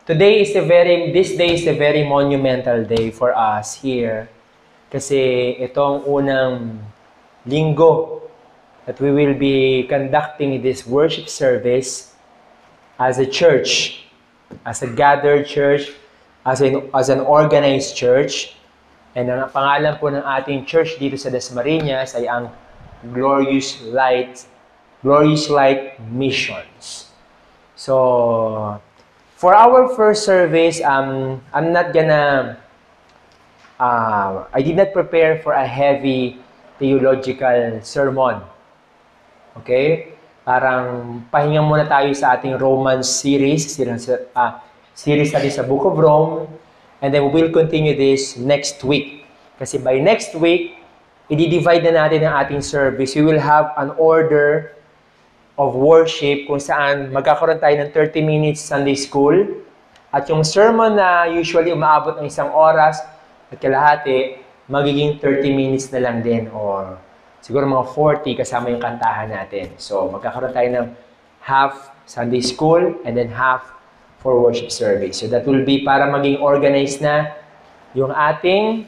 This day is a very monumental day for us here. Kasi itong unang linggo that we will be conducting this worship service as a church, as a gathered church, as an organized church. And ang pangalan po ng ating church dito sa Dasmariñas ay ang Glorious Light Missions. So, for our first service, I'm not gonna, I did not prepare for a heavy theological sermon. Okay? Parang pahinga muna tayo sa ating Romans series natin sa Book of Rome, and then we will continue this next week. Kasi by next week, i-divide na natin ang ating service. We will have an order of worship kung saan magkakaroon tayo ng 30 minutes Sunday school, at yung sermon na usually umaabot ng 1 oras at kalahati, magiging 30 minutes na lang din, or siguro mga 40 kasama yung kantahan natin. So magkakaroon tayo ng half Sunday school and then half for worship service. So that will be para maging organized na yung ating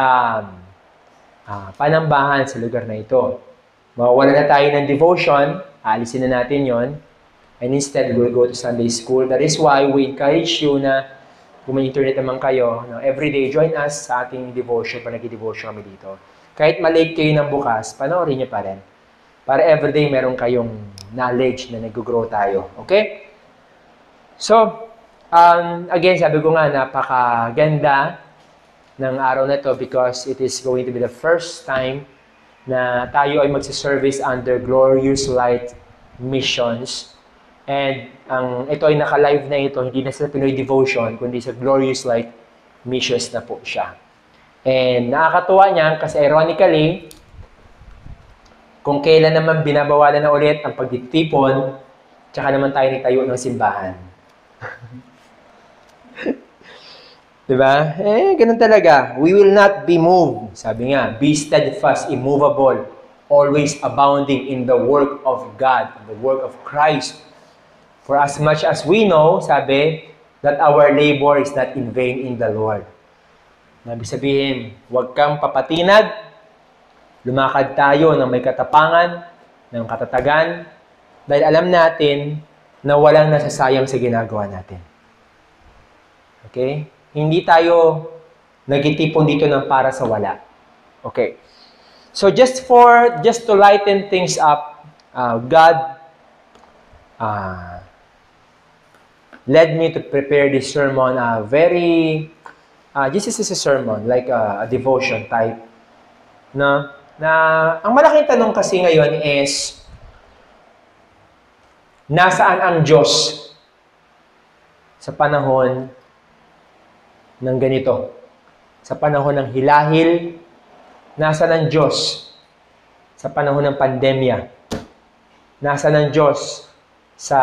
panambahan sa lugar na ito. Mawawala na tayo ng devotion, alisin na natin yon, and instead we'll go to Sunday school. That is why we encourage you na kung may internet naman kayo, everyday join us sa ating devotion, pa nag-devotion kami dito. Kahit malate kayo ng bukas, panoorin niyo pa rin. Para everyday meron kayong knowledge na nag-grow tayo. Okay? So, again, sabi ko nga, napakaganda ng araw na ito because it is going to be the first time na tayo ay magsiservice under Glorious Light Missions. And ito ay naka-live na ito, hindi na sa Pinoy Devotion, kundi sa Glorious Light Missions na po siya. And nakakatuwa niyan kasi ironically, kung kailan naman binabawalan na ulit ang pagtitipon, tsaka naman tayo nagtayo ng simbahan. Diba? Ganun talaga. We will not be moved. Sabi nga, be steadfast, immovable, always abounding in the work of God, in the work of Christ. For as much as we know, sabi, that our labor is not in vain in the Lord. Ibig sabihin, huwag kang papatinag, lumakad tayo ng may katapangan, ng katatagan, dahil alam natin na walang nasasayang sa ginagawa natin. Okay? Hindi tayo nagtitipon dito ng para sa wala. Okay. So just to lighten things up, God led me to prepare this sermon. This is a sermon, like a devotion type. Na ang malaking tanong kasi ngayon is, nasaan ang Diyos sa panahon ng ganito? Sa panahon ng hilahil, nasaan ang Diyos sa panahon ng pandemya? Nasaan ang Diyos sa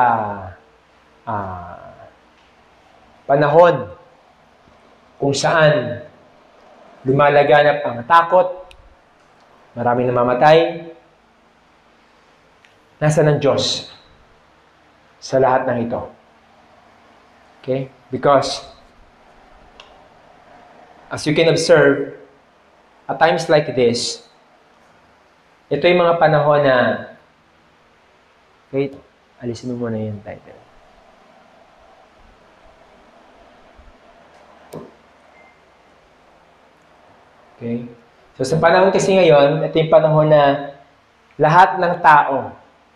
panahon kung saan lumalaganap ang takot, maraming namamatay? Nasaan ang Diyos sa lahat ng ito? Okay? Because as you can observe, at times like this, ito yung mga panahon na, wait, alisin mo muna yung title. Okay? So sa panahon kasi ngayon, ito yung panahon na lahat ng tao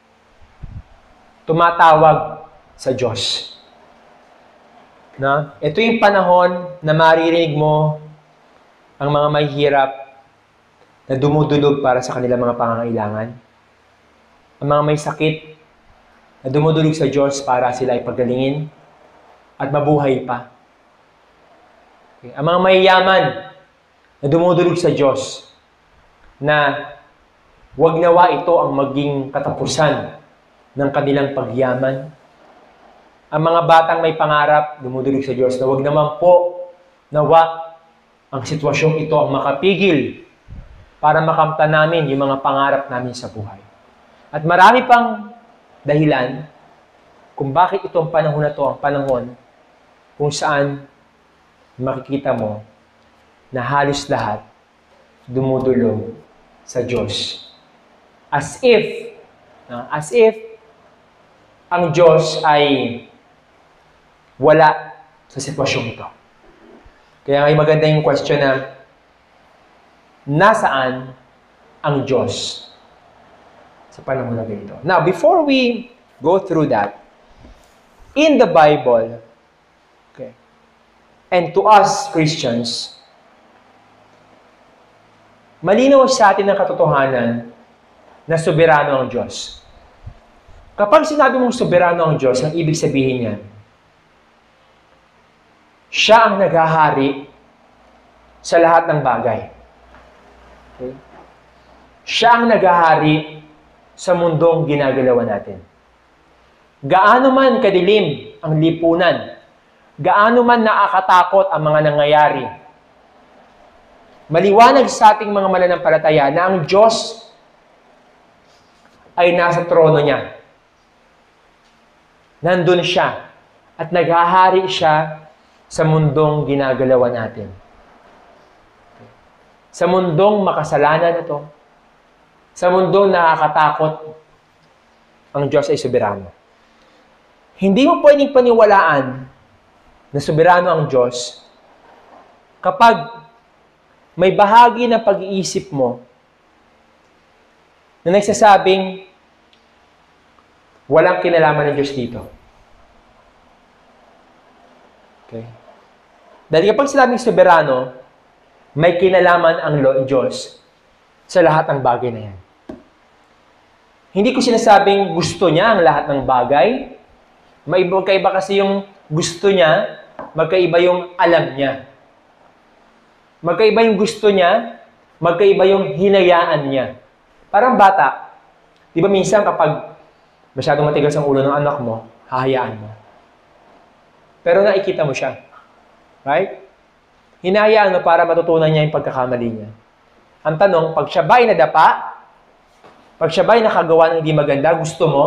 tumatawag sa Diyos. No? Ito yung panahon na maririnig mo ang mga mahihirap na dumudulog para sa kanilang mga pangangailangan. Ang mga may sakit na dumudulog sa Diyos para sila ay pagalingin at mabuhay pa. Okay. Ang mga mayayaman na dumudulog sa Diyos na wag nawa ito ang maging katapusan ng kanilang pagyaman. Ang mga batang may pangarap, dumudulog sa Diyos na wag naman po nawa ang sitwasyong ito ang makapigil para makamta namin yung mga pangarap namin sa buhay. At marami pang dahilan kung bakit itong panahon na to ang panahon kung saan makikita mo na halos lahat dumudulog sa Diyos. As if ang Diyos ay wala sa sitwasyong ito. Kaya ngayon maganda yung question na, nasaan ang Diyos sa panahon na ganito? Now, before we go through that, in the Bible, okay, and to us Christians, malinaw sa atin ang katotohanan na soberano ang Diyos. Kapag sinabi mong soberano ang Diyos, ang ibig sabihin niya, siya ang naghahari sa lahat ng bagay. Okay? Siya ang naghahari sa mundong ginagalawan natin. Gaano man kadilim ang lipunan, gaano man nakakatakot ang mga nangyayari, maliwanag sa ating mga mananampalataya na ang Diyos ay nasa trono niya. Nandun siya at naghahari siya sa mundong ginagalawan natin. Sa mundong makasalanan na to, sa mundong nakakatakot, ang Diyos ay soberano. Hindi mo pwedeng paniwalaan na soberano ang Diyos kapag may bahagi ng pag-iisip mo na nagsasabing walang kinalaman ng Diyos dito. Okay? Dahil kapag sinabing soberano, may kinalaman ang Diyos sa lahat ng bagay na yan. Hindi ko sinasabing gusto niya ang lahat ng bagay. Magkaiba kasi yung gusto niya, magkaiba yung alam niya. Magkaiba yung gusto niya, magkaiba yung hinayaan niya. Parang bata. Di ba minsan kapag masyadong matigas ang ulo ng anak mo, hahayaan mo. Pero nakikita mo siya. Right? Hinahayaan mo para matutunan niya yung pagkakamali niya. Ang tanong, pag siya ba'y nadapa, pag siya ba'y nakagawa ng hindi maganda, gusto mo?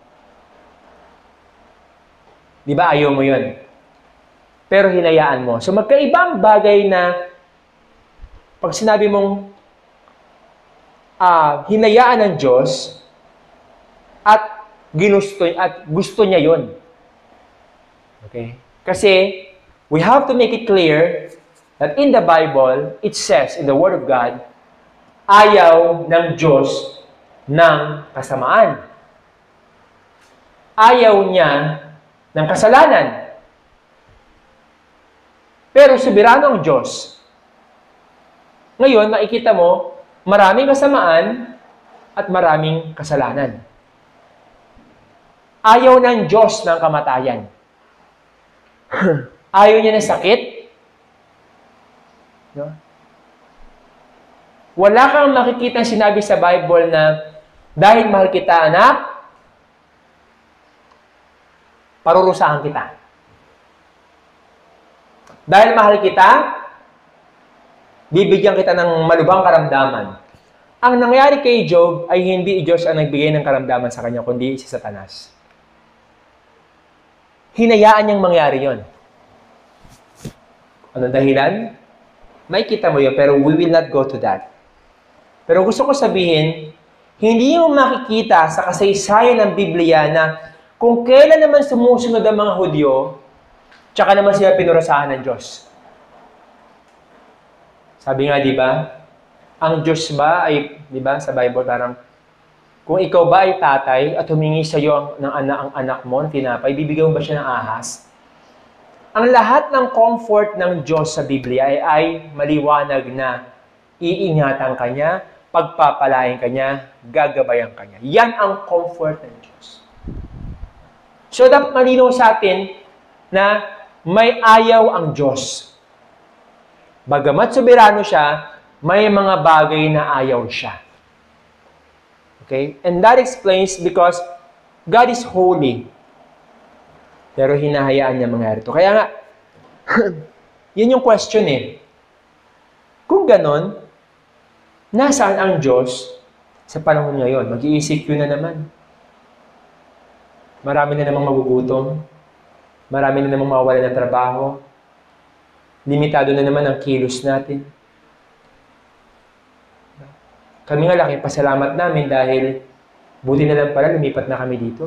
Di ba ayaw mo yun? Pero hinayaan mo. So magkaibang bagay na pag sinabi mong hinayaan ng Diyos at gusto niya yun. Okay? Kasi we have to make it clear that in the Bible, it says in the Word of God, ayaw ng Diyos ng kasamaan. Ayaw niya ng kasalanan. Pero soberano ang Diyos. Ngayon, makikita mo, maraming kasamaan at maraming kasalanan. Ayaw ng Diyos ng kamatayan. Ayaw niya ng sakit. No? Wala kang makikita sinabi sa Bible na dahil mahal kita, anak, parurusahan kita. Dahil mahal kita, bibigyan kita ng malubhang karamdaman. Ang nangyari kay Job ay hindi Diyos ang nagbigay ng karamdaman sa kanya, kundi si Satanas. Hinayaan niyang mangyari yon. Anong dahilan? May kita mo yun, pero we will not go to that. Pero gusto ko sabihin, hindi mo makikita sa kasaysayan ng Biblia na kung kailan naman sumusunod ang mga Hudyo, tsaka naman sila pinurasahan ng Diyos. Sabi nga, di ba? Ang Diyos ba ay, di ba, sa Bible parang, kung ikaw ba ay tatay at humingi sa iyo ang anak mo, ng tinapay, bibigyan mo ba siya ng ahas? Ang lahat ng comfort ng Diyos sa Biblia ay maliwanag na iingatan ka niya, pagpapalain ka niya, gagabayan ka niya. Yan ang comfort ng Diyos. So, dapat malinaw sa atin na may ayaw ang Diyos. Bagamat soberano siya, may mga bagay na ayaw siya. Okay? And that explains because God is holy. Pero hinahayaan niya mangyari ito. Kaya nga, yun yung question eh. Kung ganon, nasaan ang Diyos sa panahon ngayon? Mag-iisip yun na naman. Marami na namang magugutom. Marami na namang mawawala ng trabaho. Limitado na naman ang kilos natin. Kami nga laki pasalamat namin dahil buti na lang pala lumipat na kami dito.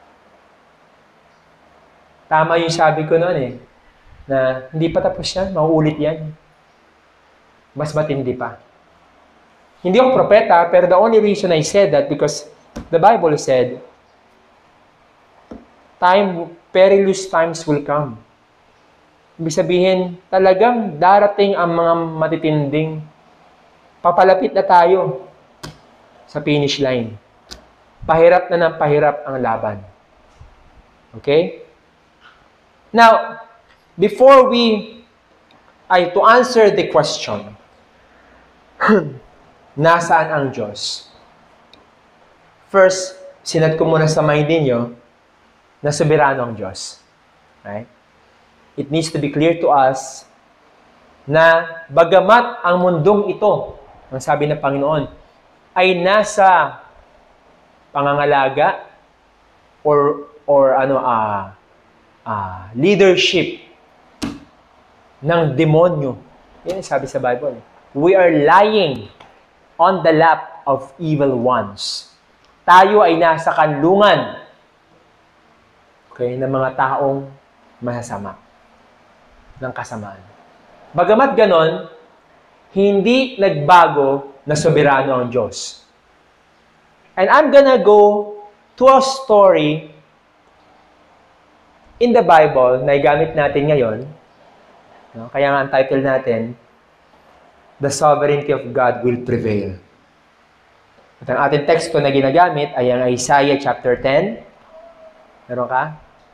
Tama yung sabi ko noon na hindi pa tapos yan, mauulit yan. Mas matindi pa. Hindi ako propeta, pero the only reason I said that because the Bible said, perilous times will come. Ibig sabihin, talagang darating ang mga matitinding. Papalapit na tayo sa finish line. Pahirap na ng pahirap ang laban. Okay? Now, before to answer the question, nasaan ang Diyos? First, sinad ko muna sa mind ninyo na soberano ang Diyos. Right? It needs to be clear to us na bagamat ang mundong ito, ang sabi ng Panginoon, ay nasa pangangalaga or leadership ng demonyo. Yan ang sabi sa Bible. We are lying on the lap of evil ones. Tayo ay nasa kanlungan ng mga taong masasama, ng kasamaan. Bagamat ganon, hindi nagbago na soberano ang Diyos. And I'm gonna go to a story in the Bible na igamit natin ngayon. No? Kaya nga ang title natin, The Sovereignty of God Will Prevail. At ang ating teksto na ginagamit ay ang Isaiah chapter 10. Meron ka?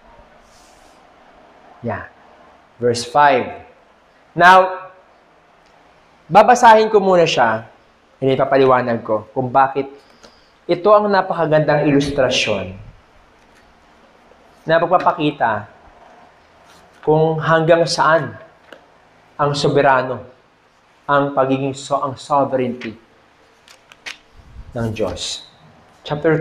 Yeah. Verse 5. Now, babasahin ko muna siya, ipapaliwanag ko kung bakit ito ang napakagandang ilustrasyon na pagpapakita kung hanggang saan ang soberano, ang sovereignty ng Diyos. Chapter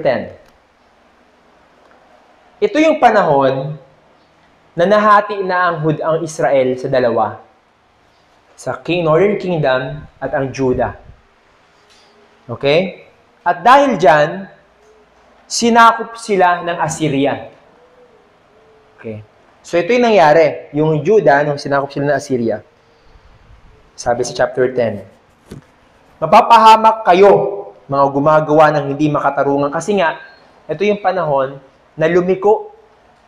10. Ito yung panahon na nahati na ang Israel sa dalawa. Sa Northern Kingdom at ang Judah. Okay? At dahil dyan, sinakop sila ng Assyrian. Okay? So ito yung nangyari. Yung Judah, nung sinakop sila ng Assyria. Sabi sa chapter 10. Mapapahamak kayo, mga gumagawa ng hindi makatarungan. Kasi nga, ito yung panahon na lumiko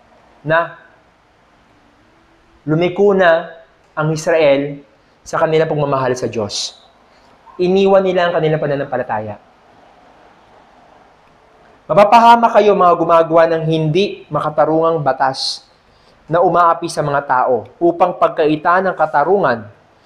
na ang Israel sa kanilang pagmamahal sa Diyos. Iniwan nila ang kanilang pananampalataya. Mapapahamak kayo, mga gumagawa ng hindi makatarungang batas na umaapi sa mga tao upang pagkaita ng katarungan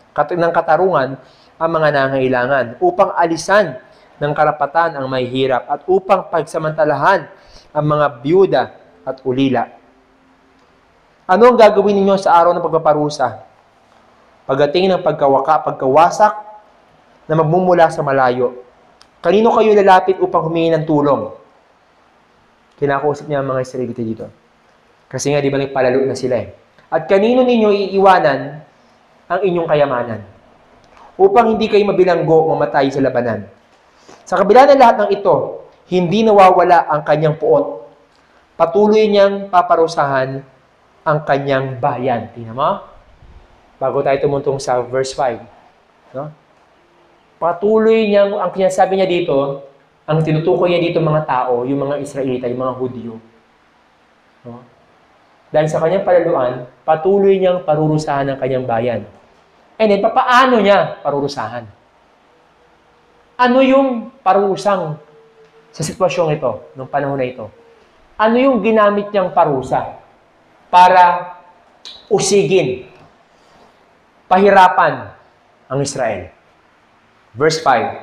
ang mga nangangailangan, upang alisan ng karapatan ang may hirap, at upang pagsamantalahan ang mga byuda at ulila. Ano ang gagawin ninyo sa araw ng pagpaparusa? Pagdating ng pagkawasak na magmumula sa malayo, kanino kayo lalapit upang humingi ng tulong? Kinakausap niya ang mga Israelita dito. Kasi nga, di ba nagpalalo na sila At kanino ninyo iiwanan ang inyong kayamanan? Upang hindi kayo mabilanggo mamatay sa labanan. Sa kabila ng lahat ng ito, hindi nawawala ang kanyang puot. Patuloy niyang paparusahan ang kanyang bayan. Tingnan mo? Bago tayo tumuntong sa verse 5. No? Patuloy niyang, ang sinasabi niya dito, ang tinutukoy niya dito mga tao, yung mga Israelita, yung mga Hudyo. No? Dahil sa kanyang palaluan, patuloy niyang parurusahan ang kanyang bayan. And then, paano niya parurusahan? Ano yung parusang sa sitwasyong ito, nung panahon na ito? Ano yung ginamit niyang parusa para usigin, pahirapan ang Israel? Verse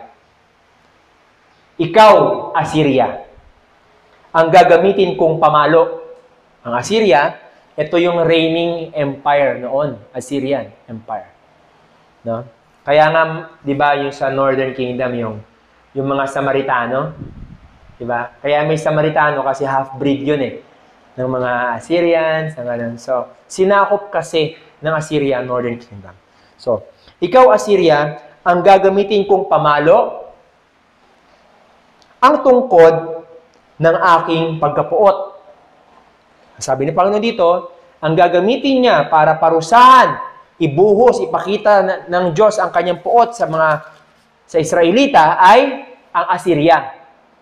5. Ikaw, Assyria, ang gagamitin kong pamalo. Ang Assyria, ito yung reigning empire noon, Assyrian Empire. No? Kaya nga, di ba, yung sa Northern Kingdom, yung mga Samaritano, di ba? Kaya may Samaritano kasi half-breed yun ng mga Assyrians, ng ano. So, sinakop kasi ng Assyria ang Northern Kingdom. So, ikaw Assyria, ang gagamitin kong pamalo, ang tungkod ng aking pagkapuot. Sabi ni Panginoon dito, ang gagamitin niya para parusahan, ibuhos, ipakita ng Diyos ang kanyang puot sa Israelita ay ang Assyria.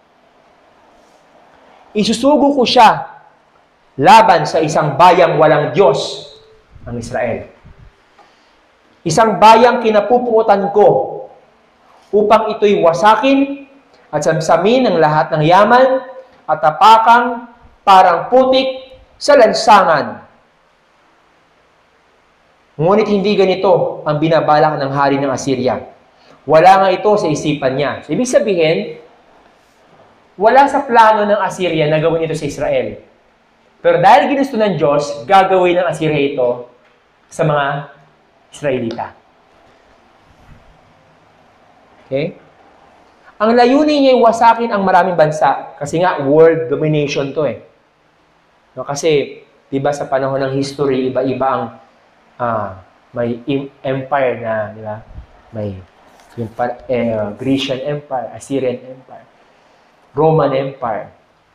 Isusugo ko siya laban sa isang bayang walang Diyos, ang Israel. Isang bayang kinapupuotan ko upang ito'y wasakin at samsamin ng lahat ng yaman at tapakang parang putik sa lansangan. Ngunit hindi ganito ang binabalak ng hari ng Assyria. Wala nga ito sa isipan niya. So, ibig sabihin, wala sa plano ng Assyria na gawin ito sa Israel. Pero dahil ginusto ng Diyos, gagawin ng Assyria ito sa mga Israelita. Okay? Ang layunin niya ay wasakin ang maraming bansa. Kasi nga, world domination to eh. No, kasi, di ba sa panahon ng history, iba-iba ang may empire na, di ba? May yung, Grecian Empire, Assyrian Empire, Roman Empire.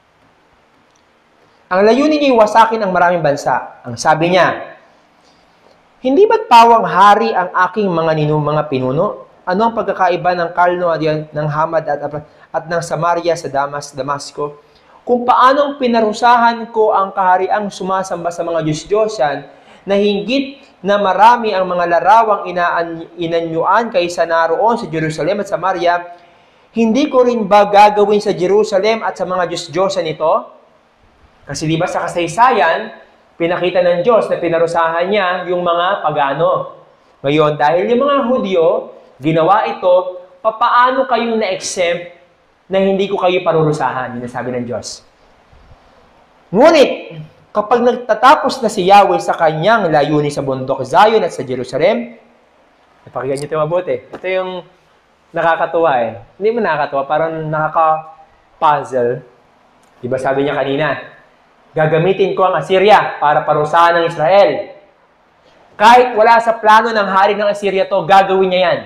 Ang layunin niya ay wasakin ang maraming bansa. Ang sabi niya, hindi ba't pawang hari ang aking mga pinuno? Ano ang pagkakaiba ng Kalno at ng Hamad at ng Samaria sa Damasco? Kung paanong pinarusahan ko ang kahariang sumasamba sa mga Diyos-Diyosan na hinggit na marami ang mga larawang inanyuan kaysa naroon sa Jerusalem at Samaria, hindi ko rin ba gagawin sa Jerusalem at sa mga Diyos-Diyosan ito? Kasi di ba sa kasaysayan, pinakita ng Diyos na pinarusahan niya yung mga pagano. Ngayon, dahil yung mga Hudyo, ginawa ito, papaano kayong na-exempt na hindi ko kayo parurusahan? Yun ang sabi ng Diyos. Ngunit, kapag nagtatapos na si Yahweh sa kanyang layunin sa bundok Zion at sa Jerusalem, napakinggan niyo ito mabuti. Ito yung nakakatuwa eh. Hindi mo nakakatuwa, parang nakaka-puzzle. Diba sabi niya kanina, gagamitin ko ang Assyria para parusahan ng Israel. Kahit wala sa plano ng hari ng Assyria to, gagawin niya yan.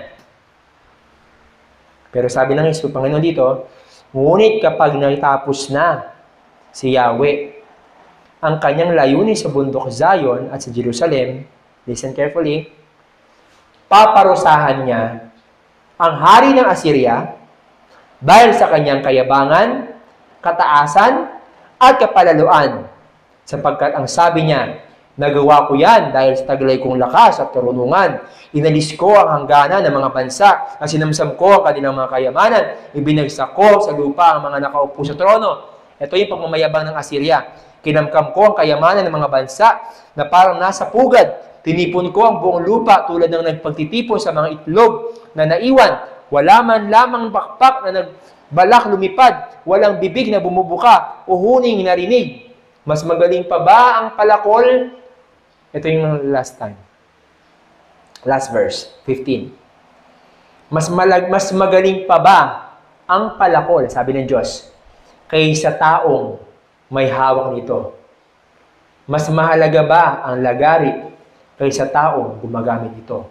Pero sabi ng Panginoon dito, ngunit kapag natapos na si Yahweh ang kanyang layunin sa bundok Zion at sa Jerusalem, listen carefully, paparusahan niya ang hari ng Assyria dahil sa kanyang kayabangan, kataasan, at kapalaluan. Sapagkat ang sabi niya, nagawa ko yan dahil sa taglay kong lakas at karunungan. Inalis ko ang hangganan ng mga bansa at sinamsam ko ang kanilang mga kayamanan. Ibinagsak ko sa lupa ang mga nakaupo sa trono. Ito yung pagmamayabang ng Assyria. Kinamkam ko ang kayamanan ng mga bansa na parang nasa pugad. Tinipon ko ang buong lupa tulad ng nagpagtitipon sa mga itlog na naiwan. Wala man lamang bakpak na nagbalak lumipad. Walang bibig na bumubuka o huning narinig. Mas magaling pa ba ang palakol? Ito yung last time. Last verse, 15. Mas magaling pa ba ang palakol, sabi ng Diyos, kaysa taong may hawak nito? Mas mahalaga ba ang lagari kaysa taong gumagamit ito?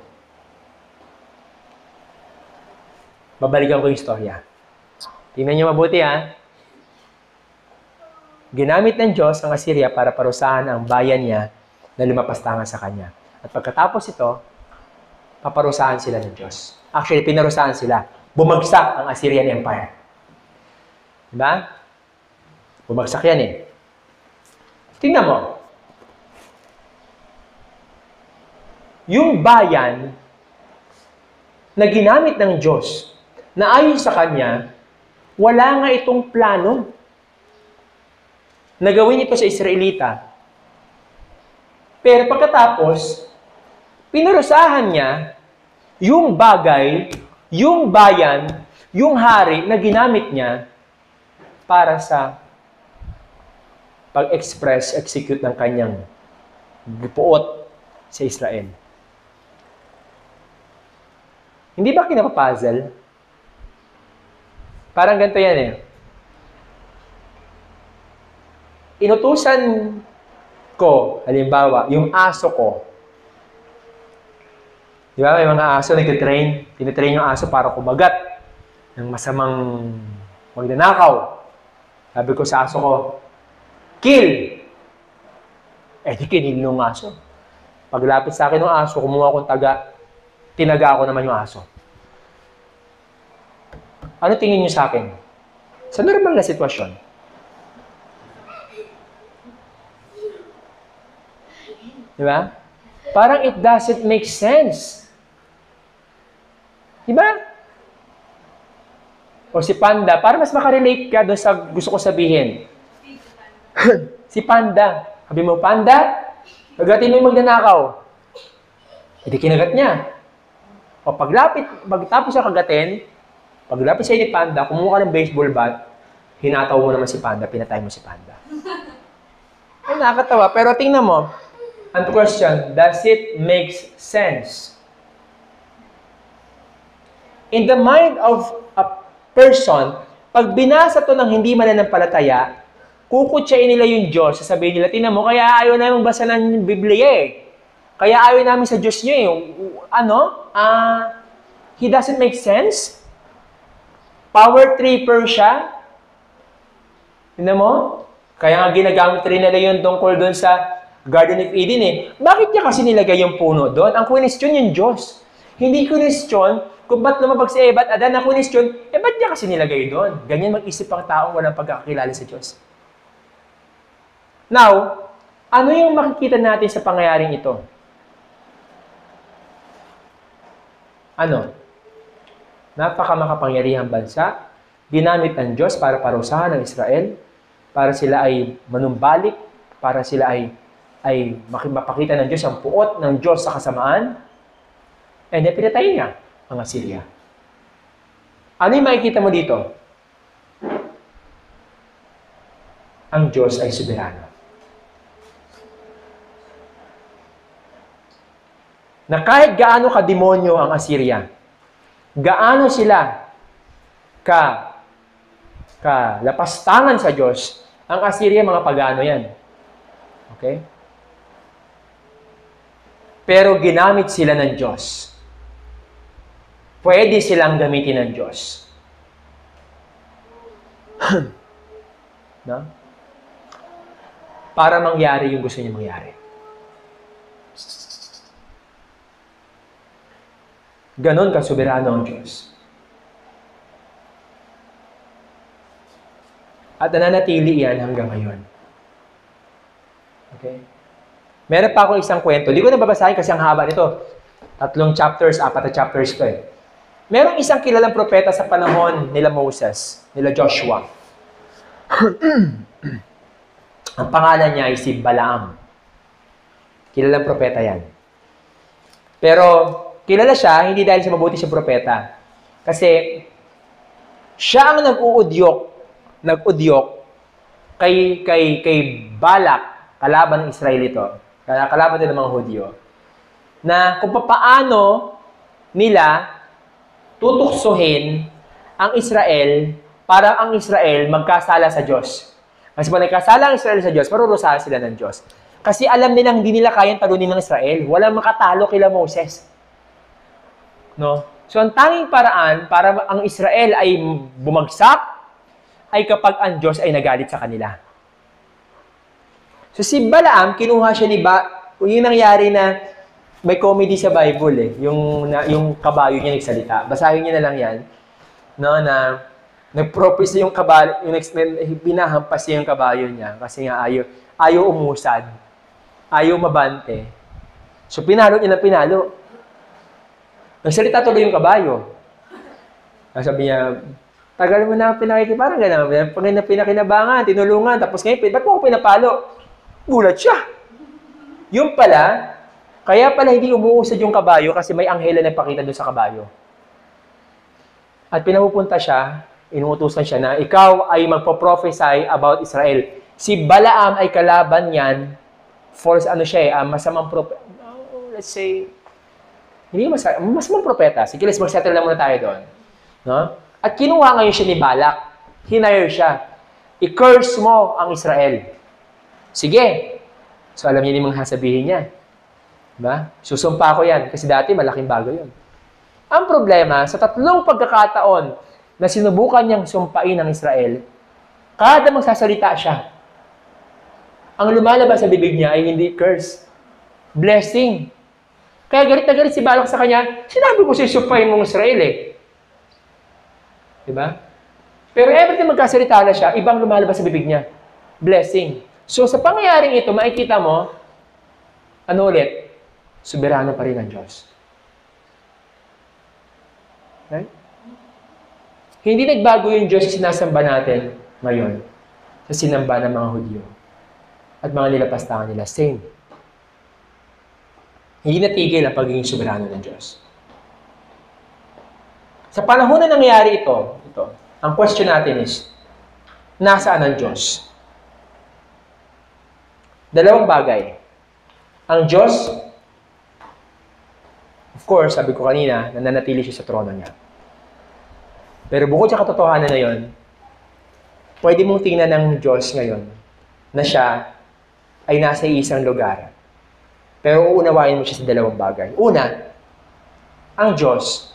Babalikan ko yung istorya. Tingnan niyo mabuti ha. Ginamit ng Diyos ang Assyria para parusahan ang bayan niya na lumapastangan sa kanya. At pagkatapos ito, paparusahan sila ng Diyos. Actually, pinarusahan sila. Bumagsak ang Assyrian Empire. Diba? Bumagsak yan eh. Tingnan mo. Yung bayan na ginamit ng Diyos na ayon sa kanya, wala nga itong plano na gawin ito sa Israelita. Pero pagkatapos, pinarusahan niya yung bagay, yung bayan, yung hari na ginamit niya para sa execute ng kanyang puot sa Israel. Hindi ba kinapapuzzle? Parang ganito yan eh. inutusan ko, halimbawa, yung aso ko. Di ba? May mga aso nagtitrain. Tinitrain yung aso para kumagat ng masamang magnanakaw. Sabi ko sa aso ko, kill! Di kinil ng aso. Paglapit sa akin ng aso, kumuha akong taga, tinaga ako naman yung aso. Ano tingin niyo sa akin? Sa normal na sitwasyon. Di ba? Parang it doesn't make sense. Di ba? O si Panda, para mas makarelate ka doon sa gusto ko sabihin. Si Panda. Sabi mo, Panda, kagatin mo yung magnanakaw. Hindi kinagat niya. O pagtapos siya kagatin, paglapit siya ni Panda, kumuha ka ng baseball bat, hinataw mo naman si Panda, pinatay mo si Panda. Ay, nakakatawa. Pero tingnan mo, ang question, does it make sense? In the mind of a person, pag binasa to ng hindi mananampalataya, kukutsain nila yung Diyos, sasabihin nila, tingnan mo, kaya ayaw namin magbasa ng Biblia eh. Kaya ayaw namin sa Diyos niyo eh. He doesn't make sense? Power tripper siya? Tingnan mo? Kaya nga ginagamit rin nila yung tungkol doon sa Garden of Eden eh. Bakit niya kasi nilagay yung puno doon? Ang question yung Diyos. Hindi question kung ba't lumabag si Eva at Adan. Ang question, ba't niya kasi nilagay doon? Ganyan mag-isip ang taong walang pagkakakilala sa Diyos. Now, ano yung makikita natin sa pangyayaring ito? Ano? Napakamakapangyarihang bansa, ginamit ng Diyos para parusahan ng Israel, para sila ay manumbalik, para sila ay mapakita ng Diyos ang puot ng Diyos sa kasamaan, and then pinatay niya ang Assyria. Ano yung makikita mo dito? Ang Diyos ay soberano. Na kahit gaano ka-demonyo ang Assyria, gaano sila lapastangan sa Diyos, ang Assyria, mga pagano yan. Okay? Pero ginamit sila ng Diyos. Pwede silang gamitin ng Diyos. No? Para mangyari yung gusto niya mangyari. Ganon ka soberano ang Diyos. At nananatili yan hanggang ngayon. Okay? Meron pa ako isang kwento. Hindi ko na babasahin kasi ang haba nito. 3 chapters, 4 na chapters ko eh. Merong isang kilalang propeta sa panahon nila Moses, nila Joshua. Ang pangalan niya ay si Balaam. Kilalang propeta yan. Pero kilala siya, hindi dahil sa mabuti siyang propeta. Kasi siya ang nag-udyok kay Balak, kalaban ng Israelito, kalaban din ng mga Hudyo, na kung paano nila tutuksohin ang Israel para ang Israel magkasala sa Diyos. Kasi pag nagkasala ang Israel sa Diyos, parurusahan sila ng Diyos. Kasi alam nilang hindi nila kayang talunin ng Israel. Walang makatalo kila Moses. No? So, ang tanging paraan para ang Israel ay bumagsak ay kapag ang Diyos ay nagalit sa kanila. So, si Balaam, kinuha siya yung nangyari na may comedy sa Bible eh. Yung kabayo niya nagsalita. Basahin niyo na lang yan. No, na nag-prophecy yung kabayo, binahampas niya yung kabayo niya kasi nga ayaw umusad. Ayaw mabante. So, pinalo niya na pinalo. Nagsalita tuloy yung kabayo. Sabi niya, tagal mo na parang gano'n. Pag pinakinabangan, tinulungan, tapos ngayon, ba't mo ako pinapalo? Gulat siya. Yung pala, kaya pala hindi umuusad yung kabayo kasi may anghel na nagpakita doon sa kabayo. At pinapupunta siya, inuutusan siya na, ikaw ay magpo-prophesy about Israel. Si Balaam ay kalaban niyan, masamang propeta. Let's say, hindi masamang propeta. Sige, let's mag-settle na muna tayo doon. No? At kinuha ngayon siya ni Balak. Hinire siya. I-curse mo ang Israel. Sige. So, alam niya yung mga sasabihin niya. Diba? Susumpa ko yan. Kasi dati, malaking bago yun. Ang problema, sa 3 pagkakataon na sinubukan niyang sumpain ng Israel, kada magsasalita siya, ang lumalabas sa bibig niya ay hindi curse. Blessing. Kaya galit na galit si Balak sa kanya, sinabi ko siya sumpain mong Israel eh. Diba? Pero every time magkasalita na siya, ibang lumalabas sa bibig niya. Blessing. So, sa pangyayaring ito, makikita mo, ano ulit? Soberano pa rin ang Diyos. Right? Hindi nagbago yung Diyos na sinasamba natin ngayon sa sinamba ng mga Hudyo at mga nilapastangan nila. Same. Hindi natigil ang pagiging soberano ng Diyos. Sa panahon na nangyayari ito, ang question natin is, nasaan ang Diyos? 2 bagay. Ang Diyos, of course, sabi ko kanina, nananatili siya sa trono niya. Pero bukod sa katotohanan na yon, pwede mong tingnan ng Diyos ngayon na siya ay nasa isang lugar. Pero uunawain mo siya sa 2 bagay. Una, ang Diyos,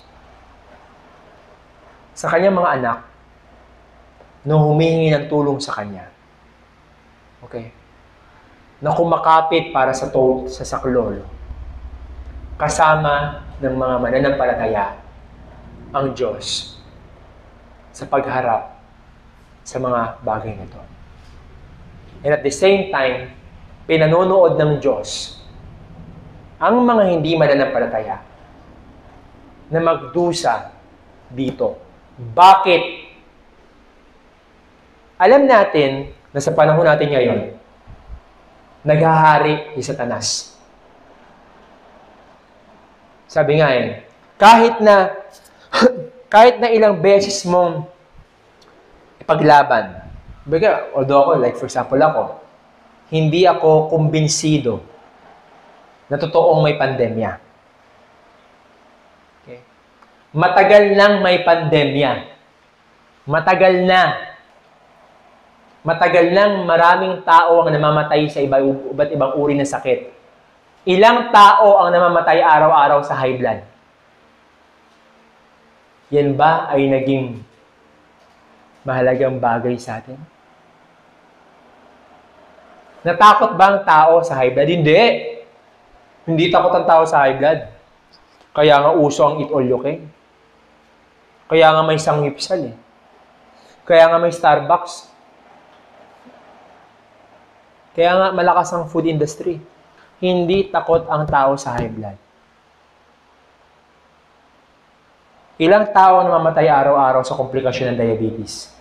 sa kanyang mga anak, nung humihingi ng tulong sa kanya. Okay? Na kumakapit para sa saklolo. Kasama ng mga mananampalataya ang Diyos sa pagharap sa mga bagay na ito. And at the same time, pinanonood ng Diyos ang mga hindi mananampalataya na magdusa dito. Bakit? Alam natin na sa panahon natin ngayon, naghahari si Satanas. Sabi nga kahit na ilang beses mong ipaglaban, although ako, like for example ako, hindi ako kumbinsido na totoong may pandemya. Okay? Matagal nang may pandemya. Matagal nang maraming tao ang namamatay sa iba't ibang uri ng sakit. Ilang tao ang namamatay araw-araw sa high blood? Yan ba ay naging mahalagang bagay sa atin? Natakot ba ang tao sa high blood? Hindi. Hindi takot ang tao sa high blood. Kaya nga uso ang eat all you can. Kaya nga may sanggipsal eh. Kaya nga may Starbucks. Kaya nga malakas ang food industry. Hindi takot ang tao sa high blood. Ilang tao namamatay araw-araw sa komplikasyon ng diabetes?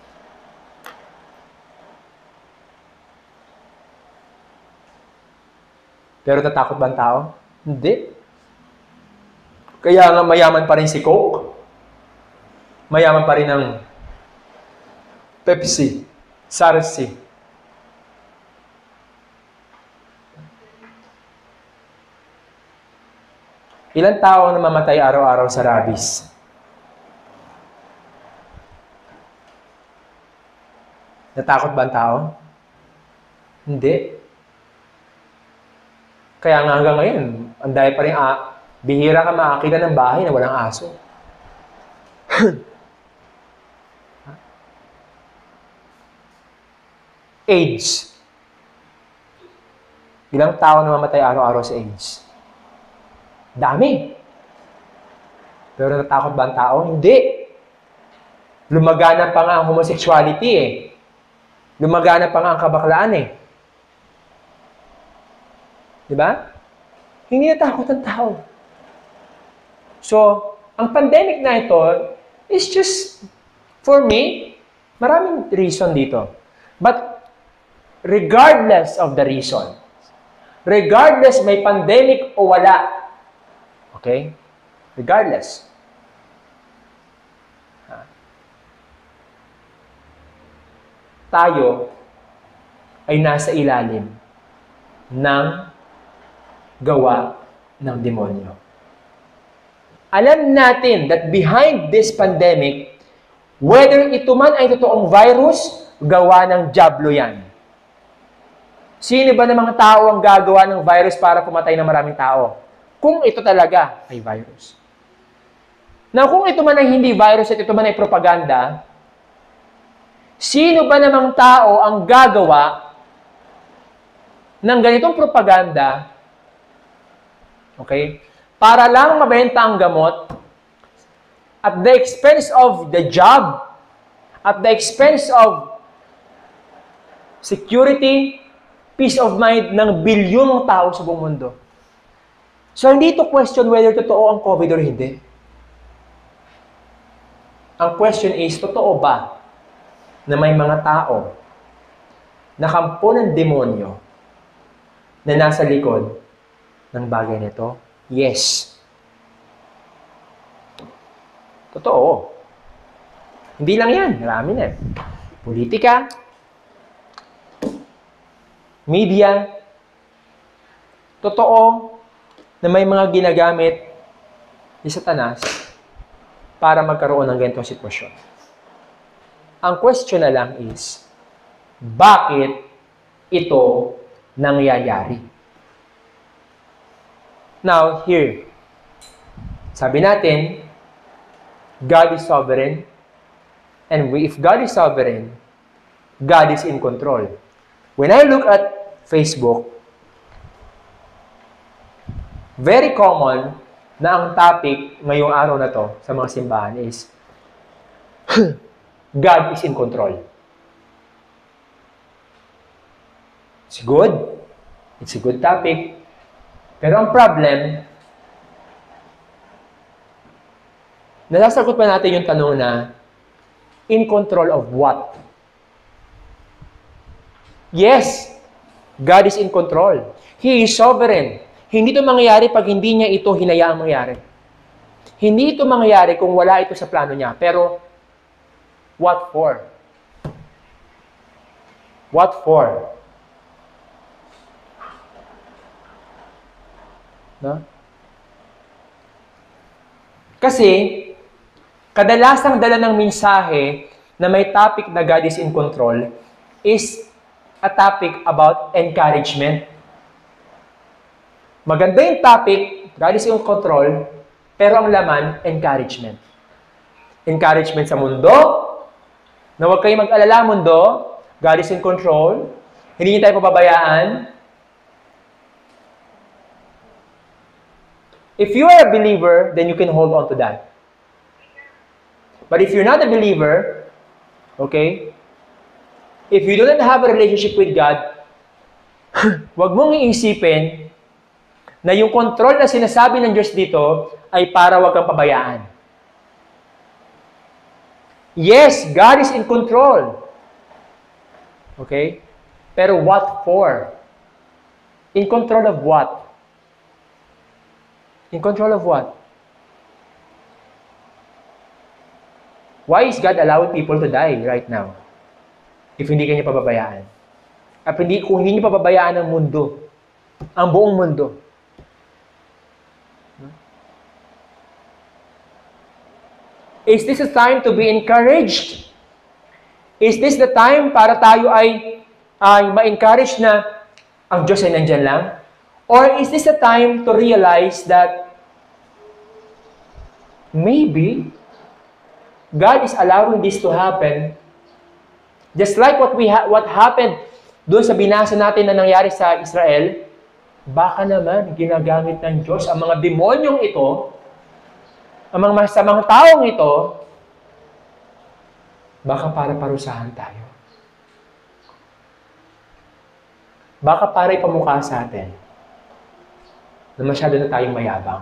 Pero tatakot ba ang tao? Hindi. Kaya nga mayaman pa rin si Coke. Mayaman pa rin ang Pepsi, Sarsi. Ilang tao ang namamatay araw-araw sa rabies? Natakot ba ang tao? Hindi. Kaya nga hanggang ngayon, ang dahil pa rin bihira ka makakita ng bahay na walang aso. AIDS. Ilang tao namamatay araw-araw sa AIDS? Dami. Pero natakot ba ang tao? Hindi. Lumagana pa nga ang homosexuality eh. Lumagana pa nga ang kabaklaan eh. Diba? Hindi natakot ang tao. So, ang pandemic na ito is just, for me, maraming reason dito. But, regardless of the reason, regardless may pandemic o wala, okay? Regardless. Tayo ay nasa ilalim ng gawa ng demonyo. Alam natin that behind this pandemic, whether ito man ay totoong virus, gawa ng dyablo yan. Sino ba ng mga tao ang gagawa ng virus para pumatay ng maraming tao? Kung ito talaga ay virus. Now, kung ito man ay hindi virus at ito man ay propaganda, sino ba namang tao ang gagawa ng ganitong propaganda, okay, para lang mabenta ang gamot at the expense of the job, at the expense of security, peace of mind ng bilyong tao sa buong mundo. So, hindi ito question whether totoo ang COVID or hindi. Ang question is, totoo ba na may mga tao na kampo ng demonyo na nasa likod ng bagay nito? Yes. Totoo. Hindi lang yan. Marami na. Politika, media, totoo na may mga ginagamit ni Satanas para magkaroon ng ganitong sitwasyon. Ang question na lang is, bakit ito nangyayari? Now, here, sabi natin, God is sovereign, and if God is sovereign, God is in control. When I look at Facebook, very common na ang topic ngayong araw na to sa mga simbahan is God is in control. It's good. It's a good topic. Pero ang problem, nasasagot pa natin yung tanong na in control of what? Yes, God is in control. He is sovereign. Hindi ito mangyayari pag hindi niya ito hinayaang mangyari. Hindi ito mangyayari kung wala ito sa plano niya. Pero, what for? What for? No? Kasi, kadalasang dala ng mensahe na may topic na God is in control is a topic about encouragement. Maganda yung topic, God is in control, pero ang laman, encouragement. Encouragement sa mundo, na huwag kayong mag-alala mundo, God is in control, hindi niyo tayo pababayaan. If you are a believer, then you can hold on to that. But if you're not a believer, okay, if you don't have a relationship with God, huwag mong iisipin na yung control na sinasabi ng Diyos dito ay para huwag kang pabayaan. Yes, God is in control. Okay? Pero what for? In control of what? In control of what? Why is God allowing people to die right now? If hindi kanya pababayaan. At kung hindi niyo pababayaan ang mundo, ang buong mundo. Is this a time to be encouraged? Is this the time para tayo ay ma-encourage na ang Diyos ay nandyan lang? Or is this a time to realize that maybe God is allowing this to happen just like what happened doon sa binasa natin na nangyari sa Israel? Baka naman ginagamit ng Diyos ang mga demonyong ito, ang mga masamang taong ito, baka para parusahan tayo. Baka para ipamukha sa atin na masyado na tayong mayabang.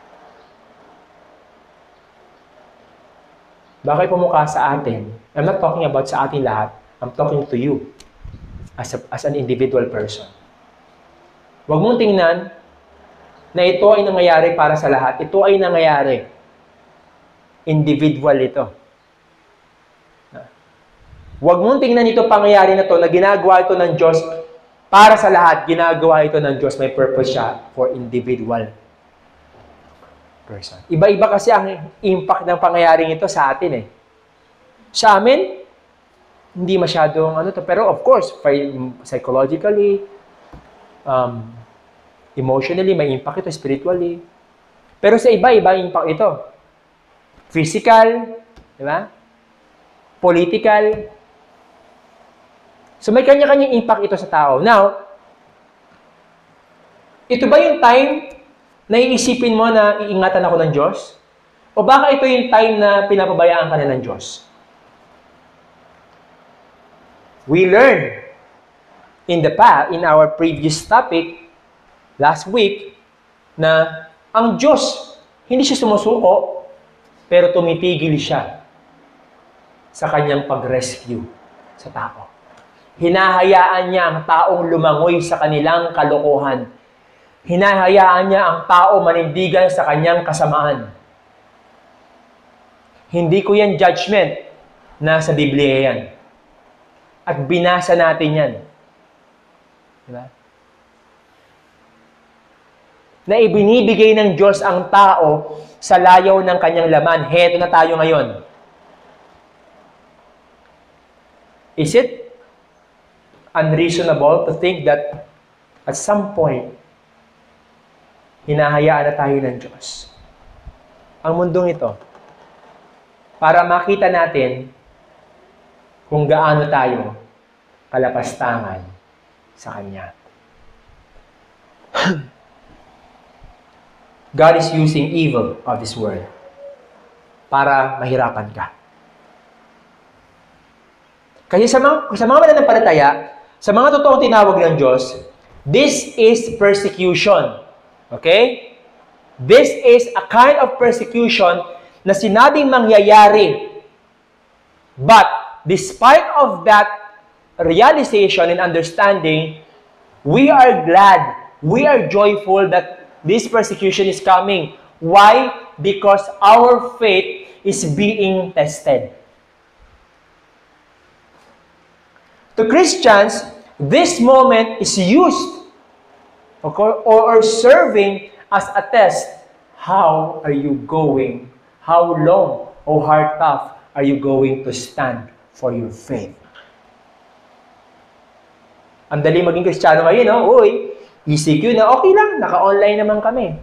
Baka ipamukha sa atin, I'm not talking about sa ating lahat, I'm talking to you as an individual person. Huwag mong tingnan na ito ay nangyayari para sa lahat. Ito ay nangyayari. Individual ito. Huwag mong tingnan ito pangyayari na ito na ginagawa ito ng Diyos para sa lahat. Ginagawa ito ng Diyos. May purpose siya for individual person. Iba-iba kasi ang impact ng pangyayaring ito sa atin eh. Sa amin, hindi masyadong ano to. Pero of course, psychologically, Um, emotionally, may impact ito, spiritually. Pero sa iba, iba impact ito. Physical, di ba? Political. So may kanya-kanyang impact ito sa tao. Now, ito ba yung time na iisipin mo na iingatan ako ng Diyos? O baka ito yung time na pinapabayaan ka na ng Diyos? We learned in our previous topic, last week, na ang Diyos, hindi siya sumusuko, pero tumitigil siya sa kanyang pag-rescue sa tao. Hinahayaan niya ang taong lumangoy sa kanilang kalokohan. Hinahayaan niya ang tao manindigan sa kanyang kasamaan. Hindi ko yan judgment. Nasa Biblia yan. At binasa natin yan. Diba? Na ibinibigay ng Diyos ang tao sa layaw ng kanyang laman. Heto na tayo ngayon. Is it unreasonable to think that at some point, hinahayaan na tayo ng Diyos? Ang mundong ito, para makita natin kung gaano tayo kalapastangan sa Kanya. God is using evil of this world para mahirapan ka. Kasi sa mga mananampalataya, sa mga totoong tinawag ng Diyos, this is persecution. Okay? This is a kind of persecution na sinabing mangyayari. But, despite of that realization and understanding, we are glad, we are joyful that this persecution is coming. Why? Because our faith is being tested. To Christians, this moment is used or serving as a test. How are you going? How long or how tough are you going to stand for your faith? Ang dali maging Kristiyano ngayon, no? Uy, ECQ na, okay lang, naka-online naman kami.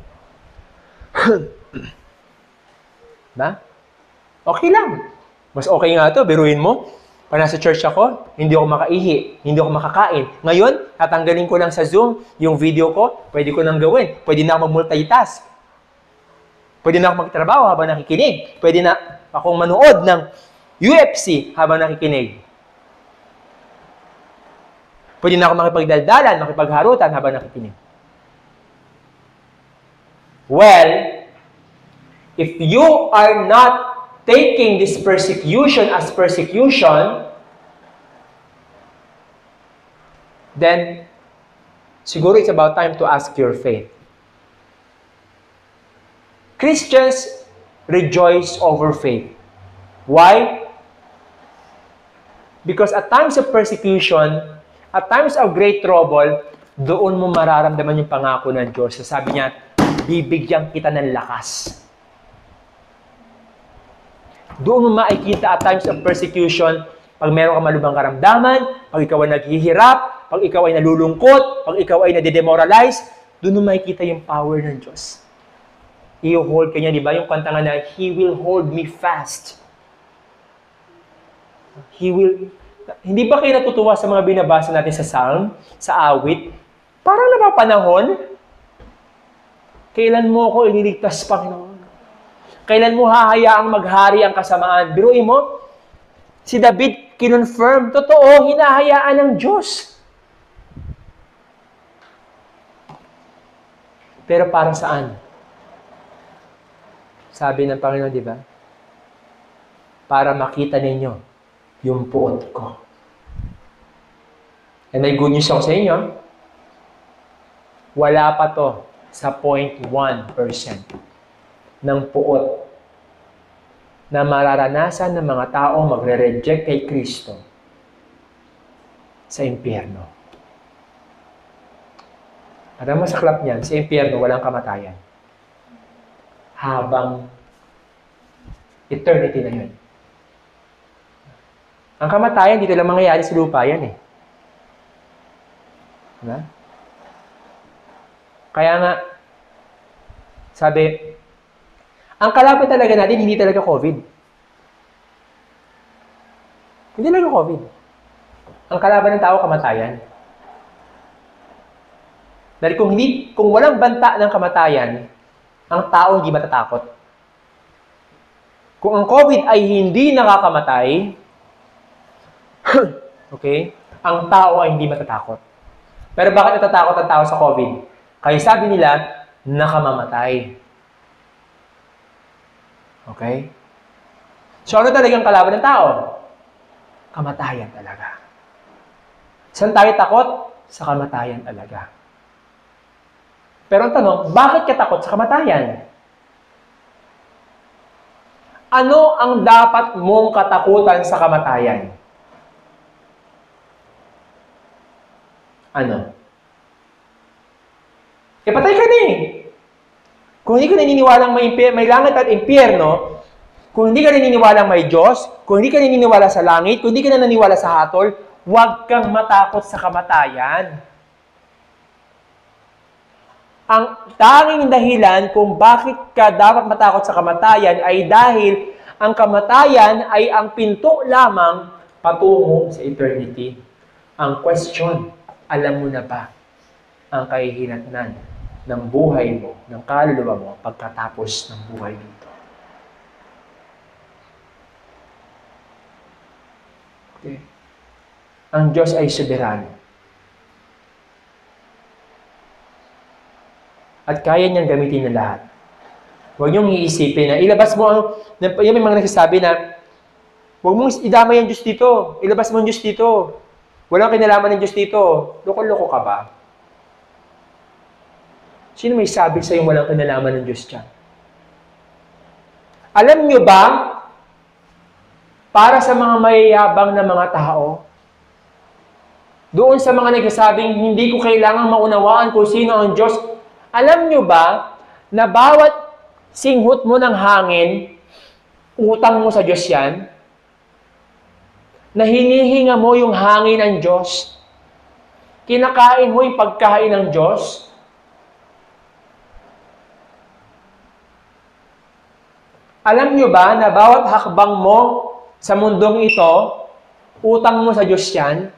Ba? Okay lang. Mas okay nga to, biruin mo. Pag nasa church ako, hindi ako makaihi, hindi ako makakain. Ngayon, tatanggalin ko lang sa Zoom yung video ko, pwede ko nang gawin. Pwede na ako mag-multitask. Pwede na ako magtrabaho habang nakikinig. Pwede na akong manood ng UFC habang nakikinig. Pwede na ako makipagdaldalan, makipagharutan habang nakikinig. Well, if you are not taking this persecution as persecution, then siguro it's about time to ask your faith. Christians rejoice over faith. Why? Because at times of persecution, at times of great trouble, doon mo mararamdaman yung pangako ng Diyos. Sabi niya, bibigyan kita ng lakas. Doon mo makikita at times of persecution, pag meron ka malubhang karamdaman, pag ikaw ay naghihirap, pag ikaw ay nalulungkot, pag ikaw ay nadedemoralize, doon mo makikita yung power ng Diyos. I-hold ka niya, di ba? Yung kanta nga na, He will hold me fast. He will... Hindi ba kayo natutuwa sa mga binabasa natin sa Psalm, sa awit? Parang napapanahon, kailan mo ako ililigtas, Panginoon? Kailan mo hahayaang maghari ang kasamaan? Biruin mo, si David kinonfirm, totoo, hinahayaan ng Diyos. Pero para saan? Sabi ng Panginoon, di ba? Para makita ninyo yung puot ko. And may good news ako sa inyo. Wala pa to sa 0.1% ng puot na mararanasan ng mga taong magre-reject kay Kristo sa impyerno. At ang masaklap niyan, sa impyerno walang kamatayan. Habang eternity na yun. Ang kamatayan, dito lang mangyayari sa lupa yan eh. Diba? Kaya nga, sabi, ang kalaban talaga natin, hindi talaga COVID. Hindi talaga COVID. Ang kalaban ng tao, kamatayan. Dahil kung walang banta ng kamatayan, ang tao hindi matatakot. Kung ang COVID ay hindi nakakamatay, okay, ang tao ay hindi matatakot. Pero bakit natatakot ang tao sa COVID? Kaya sabi nila, nakamamatay. Okay? So ano talagang kalaban ng tao? Kamatayan talaga. Saan tayo takot? Sa kamatayan talaga. Pero ang tanong, bakit ka takot sa kamatayan? Ano ang dapat mong katakutan sa kamatayan? Ano? Patay ka na eh. Kung hindi ka naniniwalang may langit at impyerno, kung hindi ka naniniwalang may Diyos, kung hindi ka naniniwala sa langit, kung hindi ka naniniwala sa hatol, huwag kang matakot sa kamatayan. Ang tanging dahilan kung bakit ka dapat matakot sa kamatayan ay dahil ang kamatayan ay ang pinto lamang patungo sa eternity. Ang question, alam mo na ba ang kahihinatnan ng buhay mo, ng kaluluwa mo, pagkatapos ng buhay dito? Okay. Ang Diyos ay soberano. At kaya niyang gamitin ng lahat. Huwag niyong iisipin na ilabas mo ang... Yung may mga nagsasabi na huwag mong idamay ang Diyos dito. Ilabas mo ang Diyos dito. Walang kinalaman ng Diyos dito. Loko-loko ka ba? Sino may sabi sa'yo walang kinalaman ng Diyos dyan? Alam niyo ba, para sa mga mayayabang na mga tao, doon sa mga nagsasabing hindi ko kailangang maunawaan kung sino ang Diyos, alam niyo ba na bawat singhot mo ng hangin, utang mo sa Diyos yan? Na hinihinga mo yung hangin ng Diyos? Kinakain mo yung pagkain ng Diyos? Alam niyo ba na bawat hakbang mo sa mundong ito, utang mo sa Diyos yan?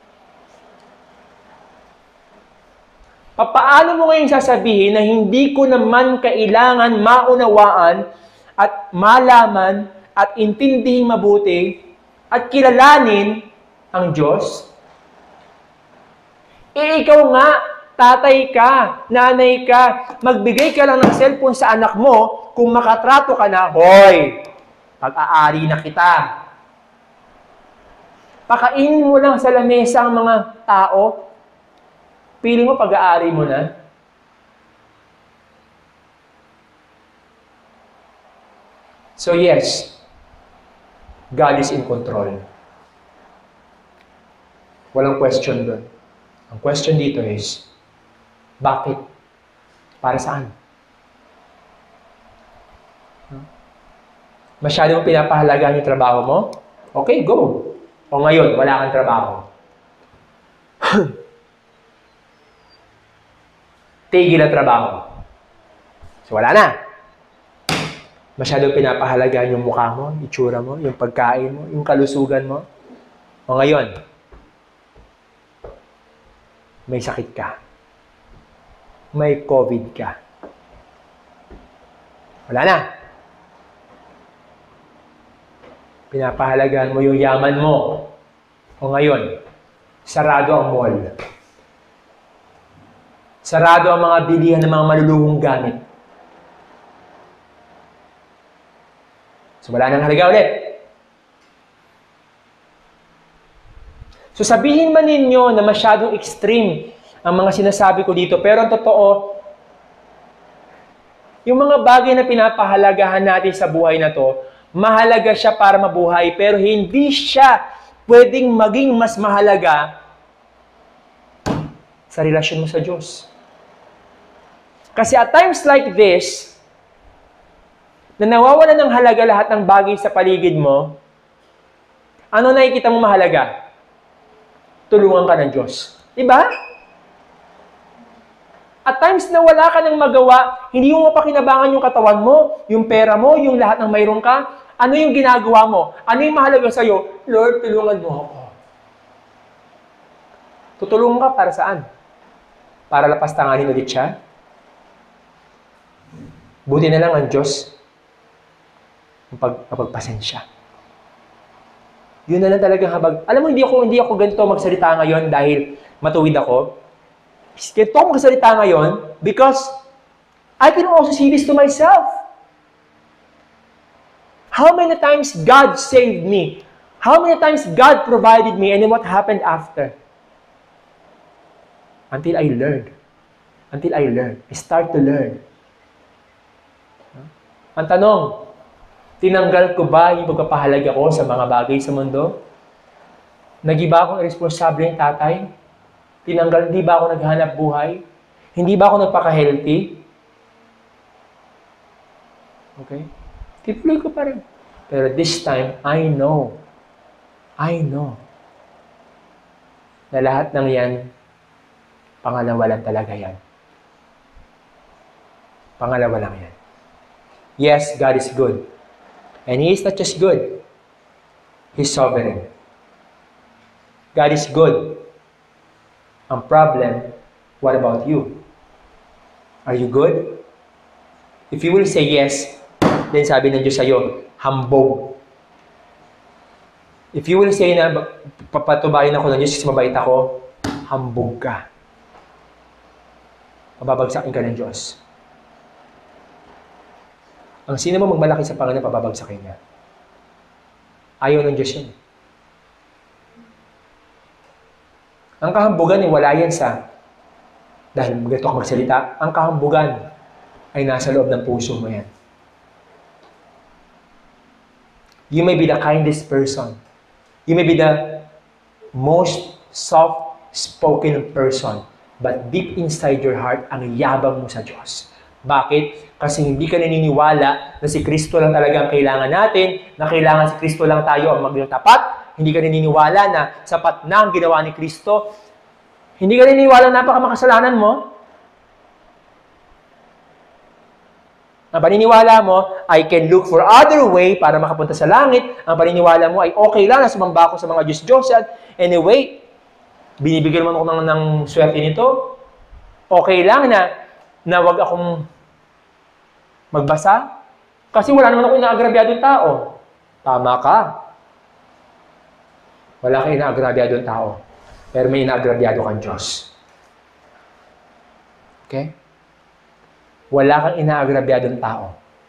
Paano mo ngayon sasabihin na hindi ko naman kailangan maunawaan at malaman at intindihin mabuti at kilalanin ang Diyos? Ikaw nga, tatay ka, nanay ka, magbigay ka lang ng cellphone sa anak mo kung makatrato ka na, hoy, pag-aari na kita. Pakainin mo lang sa lamesa ang mga tao, piling mo pag-aari mo na? So yes, God is in control. Walang question doon. Ang question dito is, bakit? Para saan? Masyado mong pinapahalagaan yung trabaho mo? Okay, go. O ngayon, wala kang trabaho. Tigil ang trabaho. So, wala na. Masyado pinapahalagaan yung mukha mo, itsura mo, yung pagkain mo, yung kalusugan mo. O ngayon, may sakit ka. May COVID ka. Wala na. Pinapahalagaan mo yung yaman mo. O ngayon, sarado ang mall. Sarado ang mga bilihan ng mga maluluhong gamit. So wala nang halaga ulit. So sabihin man ninyo na masyadong extreme ang mga sinasabi ko dito, pero ang totoo, yung mga bagay na pinapahalagahan natin sa buhay na to, mahalaga siya para mabuhay, pero hindi siya pwedeng maging mas mahalaga sa relasyon mo sa Diyos. Kasi at times like this, na nawawalan ng halaga lahat ng bagay sa paligid mo, ano nakikita mo mahalaga? Tulungan ka ng Diyos. Diba? At times na wala ka nang magawa, hindi mo mapakinabangan yung katawan mo, yung pera mo, yung lahat ng mayroon ka. Ano yung ginagawa mo? Ano yung mahalaga sa'yo? Lord, tulungan mo ako. Tutulungan ka para saan? Para lapastanganin ulit siya? Buti na lang ang Diyos kapagpasensya. Yun na lang talagang habag. Alam mo, hindi ako ganito magsalita ngayon dahil matuwid ako. Ganito ako magsalita ngayon because I can also see this to myself. How many times God saved me? How many times God provided me? And then what happened after? Until I learned. Until I learned. I start to learn. Ang tanong, tinanggal ko ba yung pagpapahalaga ko sa mga bagay sa mundo? Nagiba akong irresponsableng tatay? Tinanggal, hindi ba ako naghanap buhay? Hindi ba ako nagpaka-healthy? Okay? Tipuloy ko pa rin. Pero this time, I know na lahat ng yan, pangalawa lang talaga yan. Pangalawa lang yan. Yes, God is good. And He is not just good. He's sovereign. God is good. Ang problem, what about you? Are you good? If you will say yes, then sabi ng Diyos sa'yo, hambog. If you will say na, papatubayan ako ng Diyos kasi mabait ako, hambog ka. Pababagsakin ka ng Diyos. Ang sino mo magmalaki sa Panginoon, pababagsakin niya. Ayaw ng Diyos yun. Ang kahambugan ay wala yan sa, dahil ganito ka magsalita, ang kahambugan ay nasa loob ng puso mo yan. You may be the kindest person. You may be the most soft-spoken person. But deep inside your heart, ang yabang mo sa Diyos. Bakit? Kasi hindi ka naniniwala na si Kristo lang talaga ang kailangan natin, na kailangan si Kristo lang tayo ang maging tapat. Hindi ka naniniwala na sapat na ang ginawa ni Kristo. Hindi ka naniniwala na napakamakasalanan mo. Ang paniniwala mo, I can look for other way para makapunta sa langit. Ang paniniwala mo ay okay lang na sumamba ako sa mga Diyos-Diyosan. Anyway, binibigyan naman ako ng swerte nito. Okay lang na wag akong magbasa. Kasi wala naman ako inaagrabyadong tao. Tama ka. Wala kang inaagrabyadong tao. Pero may inaagrabyado kang Diyos. Okay? Wala kang inaagrabyadong tao.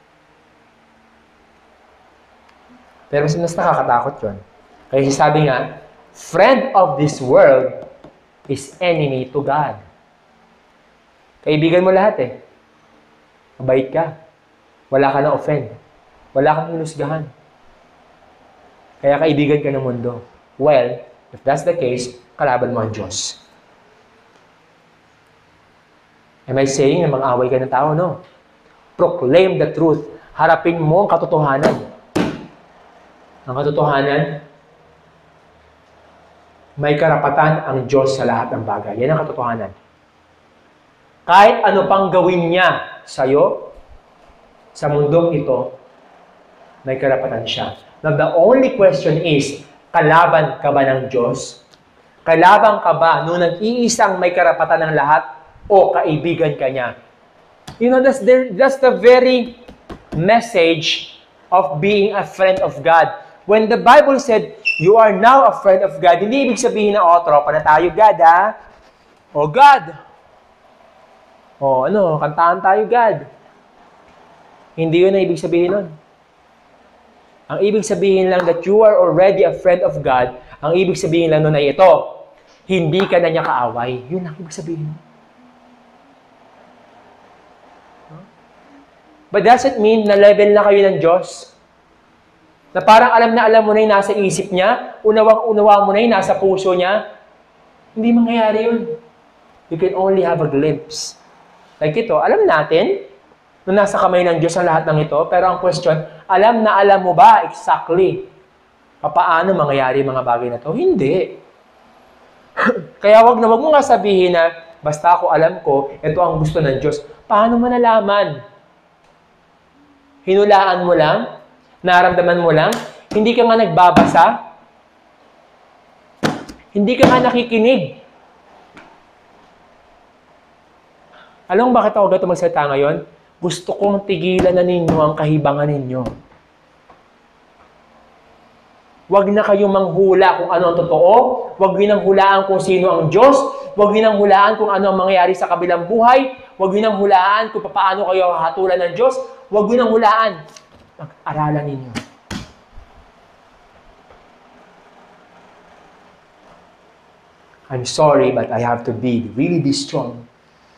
Pero mas nakakatakot yun. Kaya sabi nga, friend of this world is enemy to God. Kaibigan mo lahat eh. Mabait ka. Wala ka na offend. Wala kang hinusgahan. Kaya kaibigan ka ng mundo. Well, if that's the case, kalaban mo ang Diyos. Am I saying na mag-away ka ng tao? No. Proclaim the truth. Harapin mo ang katotohanan. Ang katotohanan, may karapatan ang Diyos sa lahat ng bagay. Yan ang katotohanan. Kahit ano pang gawin niya sa'yo, sa mundong ito, may karapatan siya. Now, the only question is, kalaban ka ba ng Diyos? Kalaban ka ba nung nag-iisang may karapatan ng lahat o kaibigan ka niya? You know, that's the very message of being a friend of God. When the Bible said, you are now a friend of God, hindi ibig sabihin na, tropa na tayo, God, ha? O, God. O, kantaan tayo, God. Hindi yun na ibig sabihin nun. Ang ibig sabihin lang that you are already a friend of God, ang ibig sabihin lang nun ay ito, hindi ka na niya kaaway. Yun ang ibig sabihin. But does it mean na level na kayo ng Diyos? Na parang alam mo na yung nasa isip niya, unawang-unawa mo na yung nasa puso niya? Hindi mangyayari yun. You can only have a glimpse. Like ito, alam natin, na nasa kamay ng Diyos ang lahat ng ito, pero ang question, alam mo ba exactly paano mangyayari mga bagay na to? Hindi. Kaya wag mo nga sabihin na Basta ako alam ko, ito ang gusto ng Diyos. Paano mo nalaman? Hinulaan mo lang? Naramdaman mo lang? Hindi ka nga nagbabasa? Hindi ka nga nakikinig? Alam mo bakit ako gato magsalita ngayon? Gusto kong tigilan na ninyo ang kahibangan ninyo. Huwag na kayong manghula kung ano ang totoo. Huwag nyo nang hulaan kung sino ang Diyos. Huwag nyo nang hulaan kung ano ang mangyayari sa kabilang buhay. Huwag nyo nang hulaan kung paano kayo hatulan ng Diyos. Huwag nyo nang hulaan. Pag-aralan ninyo. I'm sorry, but I have to really be strong.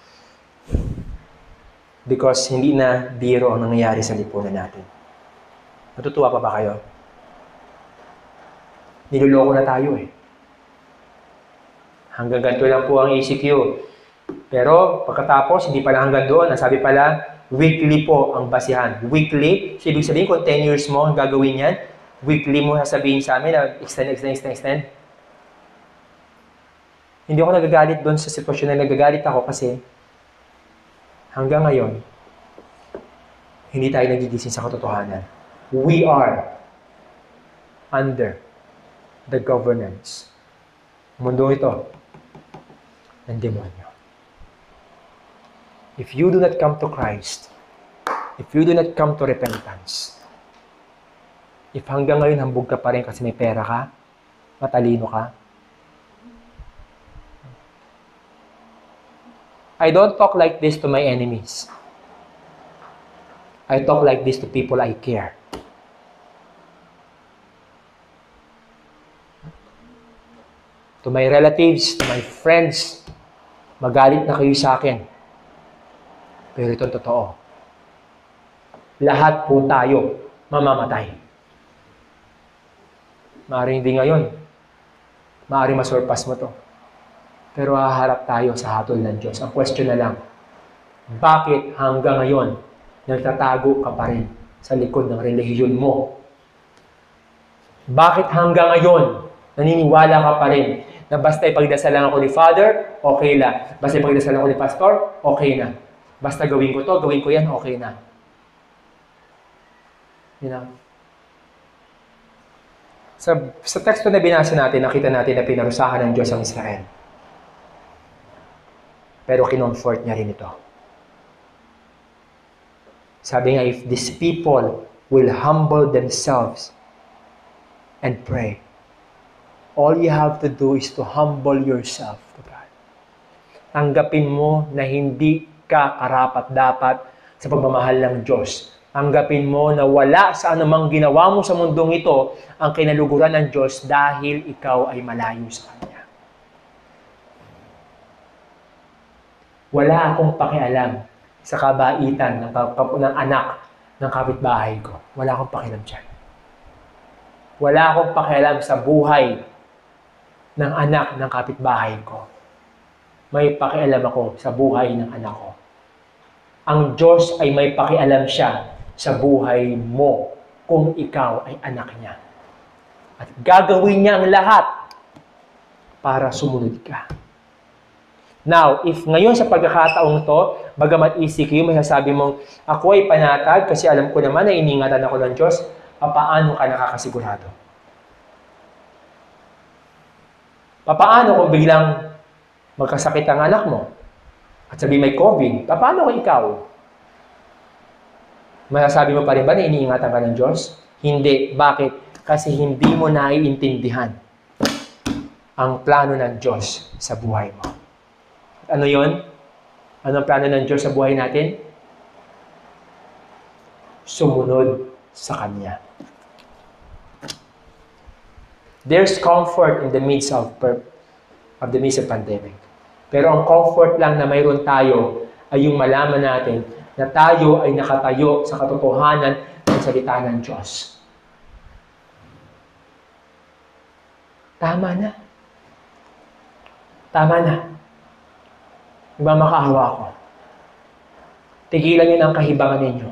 Because hindi na biro ang nangyayari sa lipunan natin. Natutuwa pa ba kayo? Niloloko na tayo eh. Hanggang ganito lang po ang ECQ. Pero pagkatapos, hindi pala hanggang doon. Ang sabi pala, weekly po ang basihan. Weekly, so ibig sabihin kung 10 years mo ang gagawin yan, weekly mo sasabihin sa amin na extend. Hindi ako nagagalit doon sa sitwasyon na nagagalit ako kasi hanggang ngayon, hindi tayo nagigising sa katotohanan. We are under the governance. Mundo ito ng demonyo. If you do not come to Christ, if you do not come to repentance, if hanggang ngayon hambog ka pa rin kasi may pera ka, matalino ka, I don't talk like this to my enemies. I talk like this to people I care. To my relatives, to my friends, magalit na kayo sa akin. Pero ito totoo. Lahat po tayo mamamatay. Maaaring hindi ngayon. Maaaring masurpass mo to. Pero haharap tayo sa hatol ng Diyos. Ang question na lang, bakit hanggang ngayon nagtatago ka pa rin sa likod ng relihiyon mo? Bakit hanggang ngayon naniniwala ka pa rin na basta ipagdasalan ako ni Father, okay lang. Basta ipagdasalan ako ni Pastor, okay na. Basta gawin ko to, gawin ko yan, okay na. You know? Sa teksto na binasa natin, nakita natin na pinarusahan ng Diyos ang Israel. Pero kinonfort niya rin ito. Sabi nga, if these people will humble themselves and pray, all you have to do is to humble yourself to God. Tanggapin mo na hindi ka karapat-dapat sa pagmamahal ng Diyos. Tanggapin mo na wala sa anumang ginawa mo sa mundong ito ang kinaluguran ng Diyos dahil ikaw ay malayo sa Kanya. Wala akong pakialam sa kabaitan ng anak ng kapitbahay ko. Wala akong pakialam dyan. Wala akong pakialam sa buhay ng anak ng kapitbahay ko. May pakialam ako sa buhay ng anak ko. Ang Diyos ay may pakialam siya sa buhay mo kung ikaw ay anak niya. At gagawin niya ang lahat para sumunod ka. Now, if ngayon sa pagkakataong to, bagamat ECQ, may sasabi mong, ako ay panatag kasi alam ko naman na iningatan ako ng Diyos, paano ka nakakasigurado? Paano kung biglang magkasakit ang anak mo at sabi may COVID, paano kung ikaw? Masasabi mo pa rin ba na iniingatan ka ng Diyos? Hindi. Bakit? Kasi hindi mo naiintindihan ang plano ng Diyos sa buhay mo. Ano yon? Ano ang plano ng Diyos sa buhay natin? Sumunod sa Kanya. There's comfort in the midst of pandemic. Pero ang comfort lang na mayroon tayo ay yung malaman natin na tayo ay nakatayo sa katotohanan ng salita ng Diyos. Tama na. Tama na. Nagmamakaawa ako. Tigilan niyo ng kahibangan ninyo.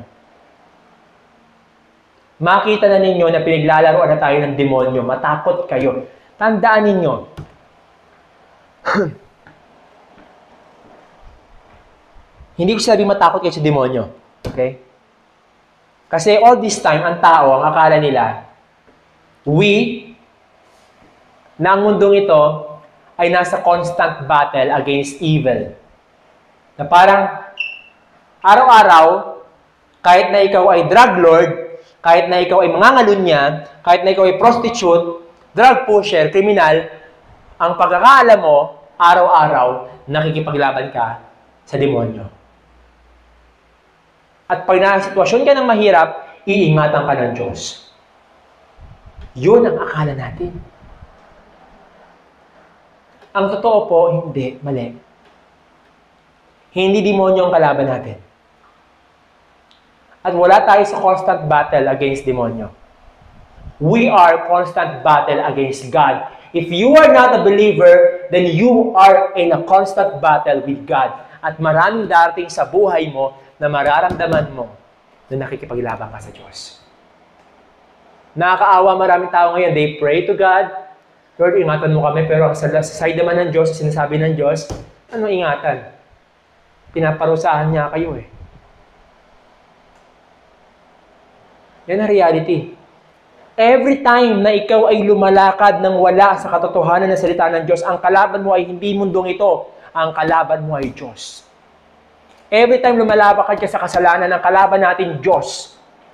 Makita na ninyo na pinaglalaroan na tayo ng demonyo. Matakot kayo. Tandaan ninyo. Hindi ko sinabing matakot kayo sa demonyo. Okay? Kasi all this time, ang tao, ang akala nila, na ang mundong ito ay nasa constant battle against evil. Na parang, araw-araw, kahit na ikaw ay drug lord, kahit na ikaw ay mangangalunya, kahit na ikaw ay prostitute, drug pusher, kriminal, ang pagkakaalam mo, araw-araw, nakikipaglaban ka sa demonyo. At pag nasa sitwasyon ka ng mahirap, iingatan ka ng Diyos. Yun ang akala natin. Ang totoo po, hindi. Mali. Hindi demonyo ang kalaban natin. At wala tayo sa constant battle against demonyo. We are constant battle against God. If you are not a believer, then you are in a constant battle with God. At maraming darating sa buhay mo na mararamdaman mo na nakikipaglaban ka sa Diyos. Nakakaawa maraming tao ngayon, they pray to God, Lord, ingatan mo kami, pero sa side naman ng Diyos, sinasabi ng Diyos, anong ingatan? Pinaparusahan niya kayo eh. Yan ang reality. Every time na ikaw ay lumalakad ng wala sa katotohanan ng salita ng Diyos, ang kalaban mo ay hindi mundong ito, ang kalaban mo ay Diyos. Every time lumalakad ka sa kasalanan, ang kalaban natin Diyos.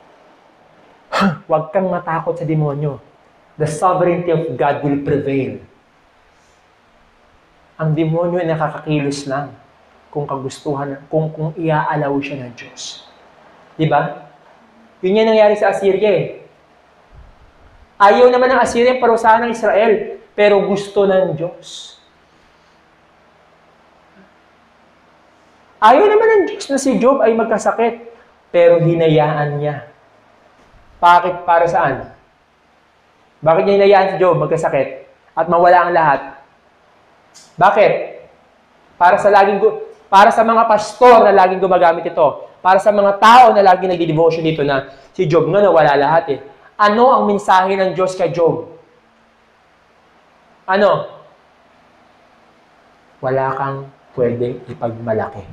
Huwag kang matakot sa demonyo. The sovereignty of God will prevail. Ang demonyo ay nakakakilos lang kung kagustuhan, kung iaalaw siya ng Diyos. Diba? Yun yan nangyari sa Assyria eh. Ayaw naman ng Assyrian parusahan ng Israel, pero gusto ng Diyos. Ayaw naman ng Diyos na si Job ay magkasakit, pero hinayaan niya. Bakit? Para saan? Bakit niya hinayaan si Job magkasakit at mawala ang lahat? Bakit? Para sa mga pastor na laging gumagamit ito. Para sa mga tao na laging nagdi-devotion dito na si Job nga nawala lahat eh. Ano ang mensahe ng Diyos kay Job? Ano? Wala kang pwedeng ipagmalaki.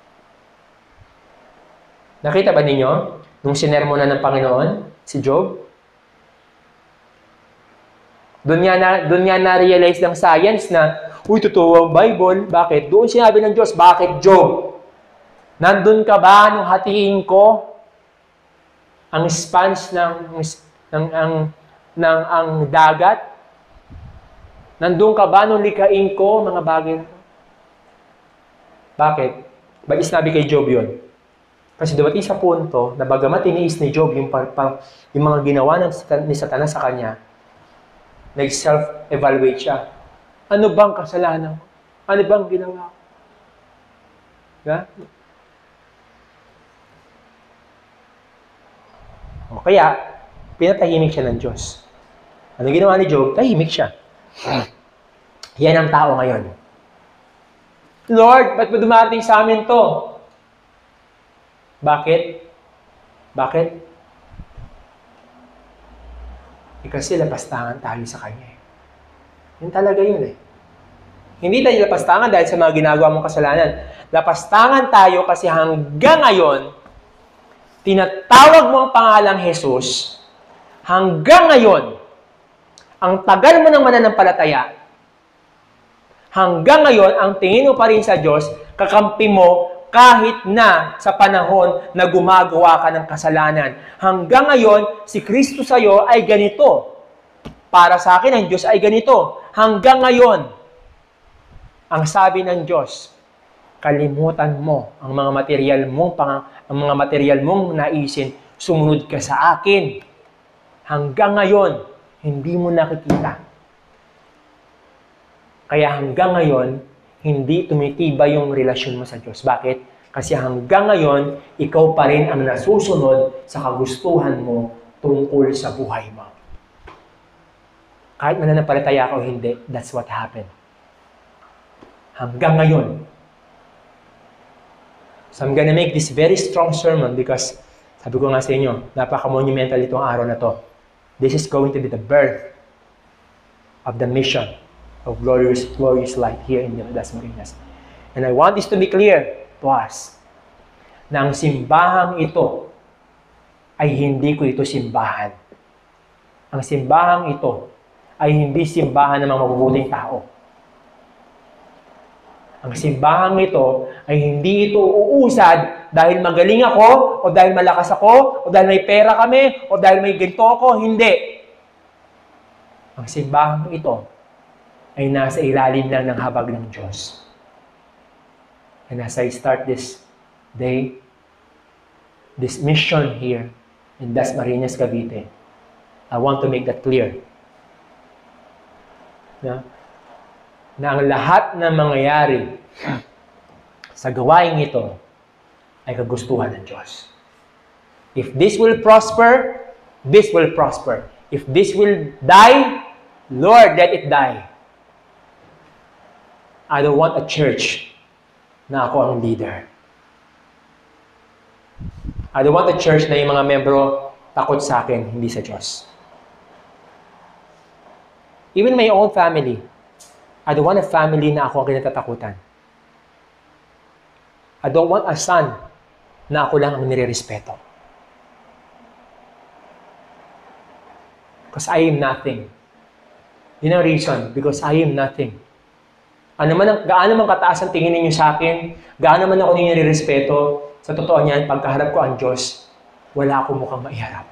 Nakita ba ninyo nung sinermonan ng Panginoon si Job? Doon nga na-realize ng science na, uy, totoo ang Bible. Bakit? Doon sinabi ng Diyos, bakit Job? Nandun ka ba nung hatiin ko ang spans ng dagat? Nandun ka ba nung likain ko mga bagay na ito? Bakit? Bakit sinabi kay Job yun? Kasi dumating sa punto na bagamat tiniis ni Job yung mga ginawa ni Satanas sa kanya, nag-self-evaluate siya. Ano bang kasalanan ko? Ano bang ginawa ko? Yeah? O kaya, pinatahimik siya ng Diyos. Ano ginawa ni Job? Tahimik siya. Yan ang tao ngayon. Lord, ba't mo dumarating sa amin to? Bakit? Bakit? Kasi lapastangan tayo sa Kanya. Yun talaga yun eh. Hindi tayo lapastangan dahil sa mga ginagawa mong kasalanan. Lapastangan tayo kasi hanggang ngayon, tinatawag mo ang pangalang Jesus, hanggang ngayon, ang tagal mo ng mananampalataya, hanggang ngayon, ang tingin mo pa rin sa Diyos, kakampi mo kahit na sa panahon na gumagawa ka ng kasalanan. Hanggang ngayon, si Kristo sa'yo ay ganito. Para sa akin, ang Diyos ay ganito. Hanggang ngayon, ang sabi ng Diyos, kalimutan mo ang mga material mong naisin, sumunod ka sa akin. Hanggang ngayon, hindi mo nakikita. Kaya hanggang ngayon, hindi tumitibay yung relasyon mo sa Diyos. Bakit? Kasi hanggang ngayon, ikaw pa rin ang nasusunod sa kagustuhan mo tungkol sa buhay mo. Kahit mananampalataya ka o hindi, that's what happened. Hanggang ngayon. So I'm gonna make this very strong sermon because sabi ko nga sa inyo, napaka-monumental itong araw na to. This is going to be the birth of the mission of glorious light here in Las Marinas. And I want this to be clear to us. na ang simbahang ito ay hindi ko ito simbahan. Ang simbahang ito ay hindi simbahan ng mga mabubuting tao. Ang simbahang ito ay hindi ito uusad dahil magaling ako, o dahil malakas ako, o dahil may pera kami, o dahil may ginto ako. Hindi. Ang simbahang ito ay nasa ilalim lang ng habag ng Diyos. And as I start this day, this mission here in Dasmariñas, Cavite, I want to make that clear. Na ang lahat ng mangyayari sa gawain ito ay kagustuhan ng Diyos. If this will prosper, this will prosper. If this will die, Lord, let it die. I don't want a church na ako ang leader. I don't want a church na yung mga membro takot sa akin, hindi sa Diyos. Even my own family, I don't want a family na ako ang kinatatakutan. I don't want a son na ako lang ang nire-respeto. Because I am nothing. Yun ang reason, because I am nothing. Gaano man kataas ang tingin ninyo sa akin, gaano man ako ninyo nire-respeto, sa totoo niyan, pagkaharap ko ang Diyos, wala akong mukhang maiharap.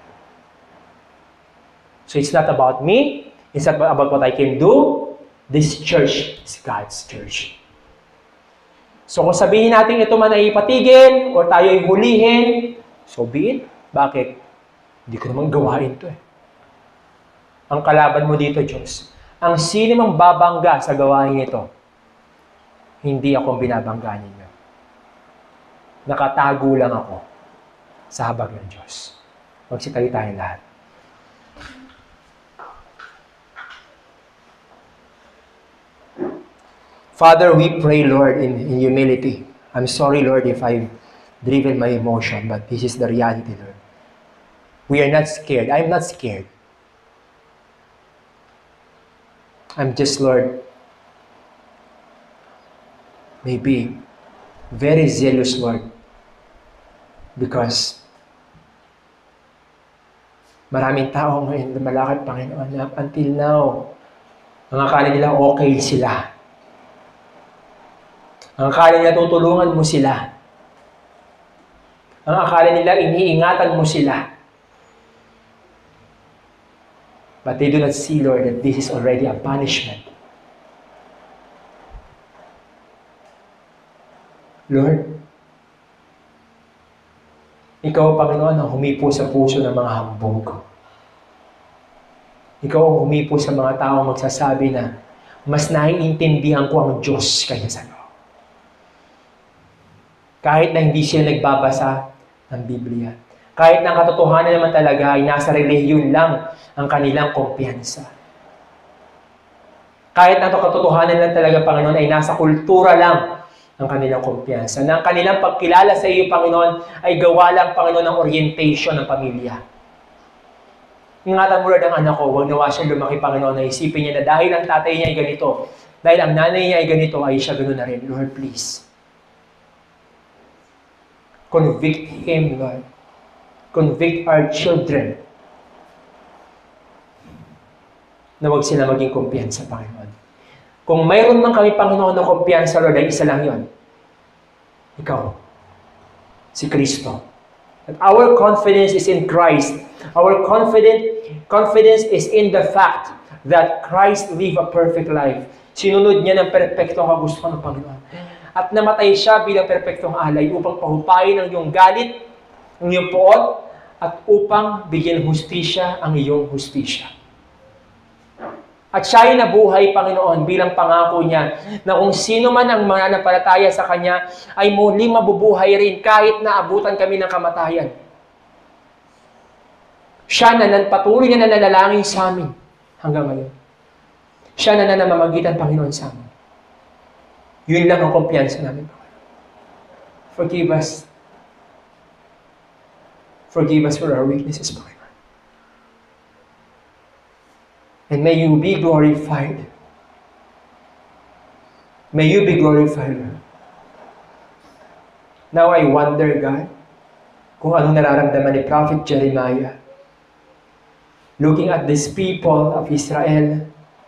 So it's not about me, it's not about what I can do. This church is God's church. So kung sabihin natin ito man ay ipatigil o tayo ay hulihin, so be it. Bakit? Hindi ko naman gawain ito eh. Ang kalaban mo dito, Diyos, ang sino mang babangga sa gawain ito, hindi ako binabangga ninyo. Nakatago lang ako sa habag ng Diyos. Magsitayo tayong lahat. Father, we pray, Lord, in humility. I'm sorry, Lord, if I've driven my emotion, but this is the reality, Lord. We are not scared. I'm not scared. I'm just, Lord, maybe very zealous, Lord, because maraming tao ngayon lumalakad, Panginoon, until now, ang akala nila okay sila. Ang akala nila tutulungan mo sila. Ang akala nila iniingatan mo sila. But they do not see, Lord, that this is already a punishment. Lord, Ikaw, Panginoon, ang humipo sa puso ng mga hambog. Ikaw ang humipo sa mga taong magsasabi na mas naiintindihan ko ang Diyos kaysa sa iyo. Kahit na hindi sila nagbabasa ng Biblia. Kahit na ang katotohanan naman talaga ay nasa relihiyon lang ang kanilang kumpiyansa. Kahit na ang katotohanan lang talaga, Panginoon, ay nasa kultura lang ang kanilang kumpiyansa. Na ang kanilang pagkilala sa iyo, Panginoon, ay gawa lang, Panginoon, ng orientation ng pamilya. Ingatan mo, Lord, ang anak ko, huwag nawa siya lumaki, Panginoon, na isipin niya na dahil ang tatay niya ay ganito, dahil ang nanay niya ay ganito, ay siya ganoon na rin. Lord, please. Convict him, Lord. Convict our children na huwag sila maging kumpiyansa, Panginoon. Kung mayroon man kami, Panginoon, ng kumpiyansa, Lord, ay isa lang yun. Ikaw, si Kristo. That our confidence is in Christ. Our confidence is in the fact that Christ lived a perfect life. Sinunod niya ng perpektong kagustuhan ng Panginoon. At namatay siya bilang perpektong alay upang pahupayin ang iyong galit, ang iyong poot, at upang bigyan hustisya ang iyong hustisya. At siya ay nabuhay, Panginoon, bilang pangako niya na kung sino man ang mananampalataya sa Kanya ay muling mabubuhay rin kahit na abutan kami ng kamatayan. Siya na patuloy na nananalangin sa amin hanggang ngayon. Siya na namamagitan, Panginoon, sa amin. Yun lang ang kumpiyansa namin, Panginoon. Forgive us. Forgive us for our weaknesses, Panginoon. And may you be glorified. May you be glorified, Lord. Now I wonder, God, kung anong nararamdaman ni Prophet Jeremiah. Looking at these people of Israel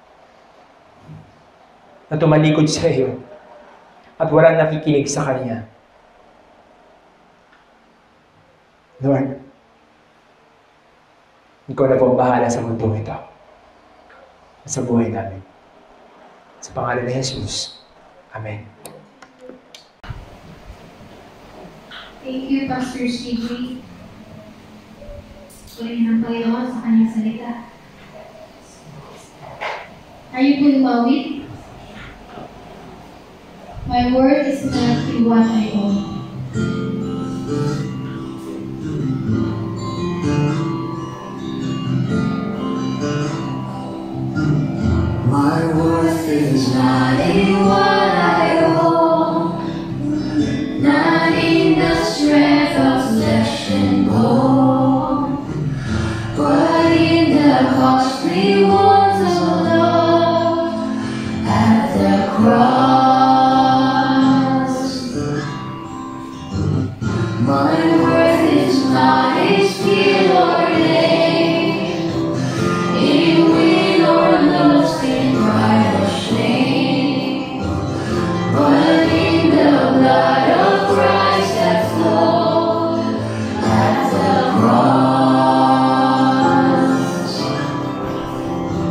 na tumalikod sa iyo at walang nakikinig sa Kanya. Lord, Ikaw na po ang bahala sa mundo ito at sa buhay namin. Sa pangalan ni Jesus. Amen. Thank you, Pastor CJ. Purihin ang Panginoon sa kanyang salita. Are you pulmawid? My word is not in what I own. My worth is not in what I own, not in the strength of flesh and bone, but in the costly wounds of love at the cross. My worth is not in skill or name, in win or lust, in pride or shame, but in the blood of Christ that flowed at the cross.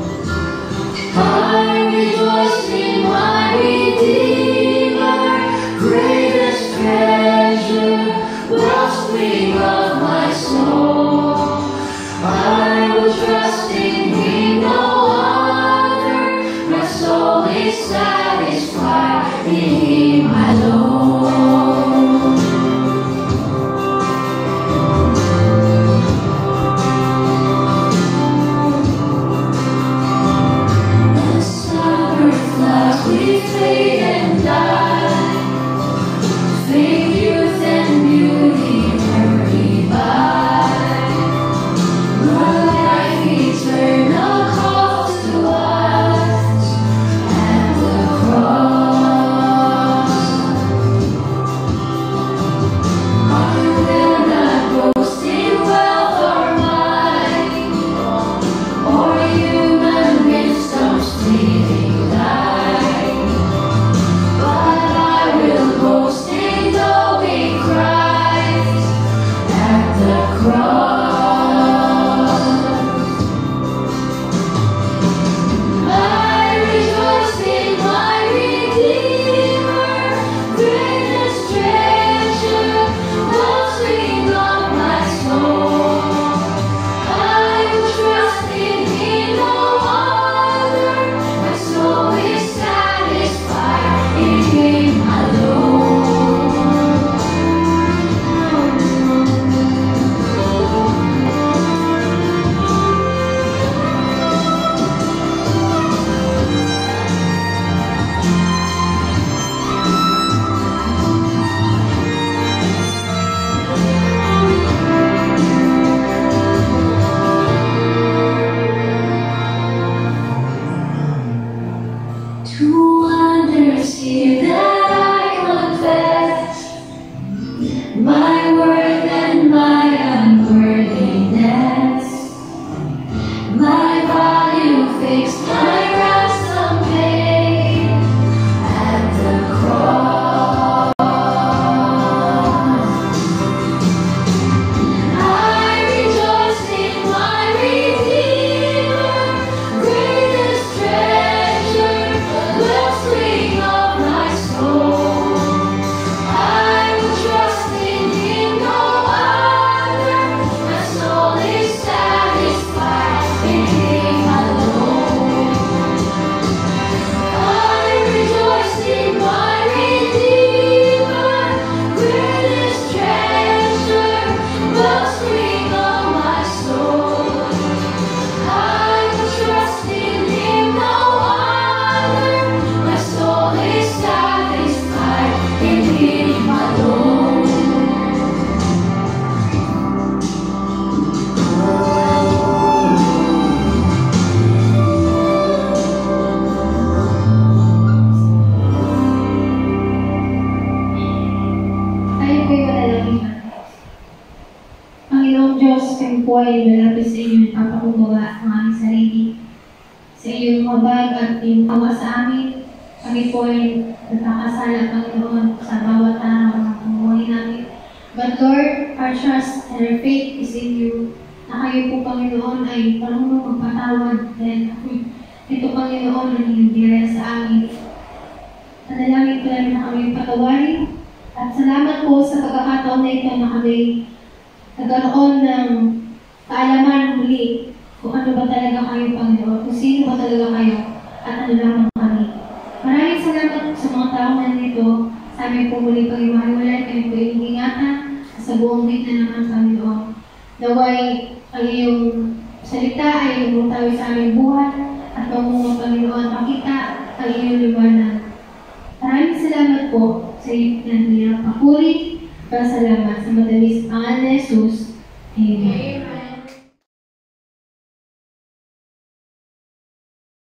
ay malapit sa inyo at papakumbaba ang aming sarili. Sa iyong mabag at iyong tawa sa amin, kami po ay nagkakasala, Panginoon, sa bawat araw ng pamumuhay namin. But Lord, our trust and our faith is in you. Na kayo po, Panginoon, ay marunong magpatawad. Dahil ito, Panginoon, ang inyong biyaya sa amin. Panalangin ko namin na kami patawarin. At salamat po sa pagkakataon na ito na kami nagkaroon ng kaalaman muli kung ano ba talaga kayo, Panginoon, kung sino ba talaga kayo, at ano lamang kami. Maraming salamat sa mga taong nandito. Sa amin po muli pag-imahiwalay, kami po ingingatan sa buong week na naman, Panginoon. Naway ang iyong salita ay lumutawi sa aming buhay at mamunga, Panginoon, makita ang iyong liwanag. Maraming salamat po sa iyong pinagbilang papuri. Salamat sa matamis pangalan ni Jesus. Amen.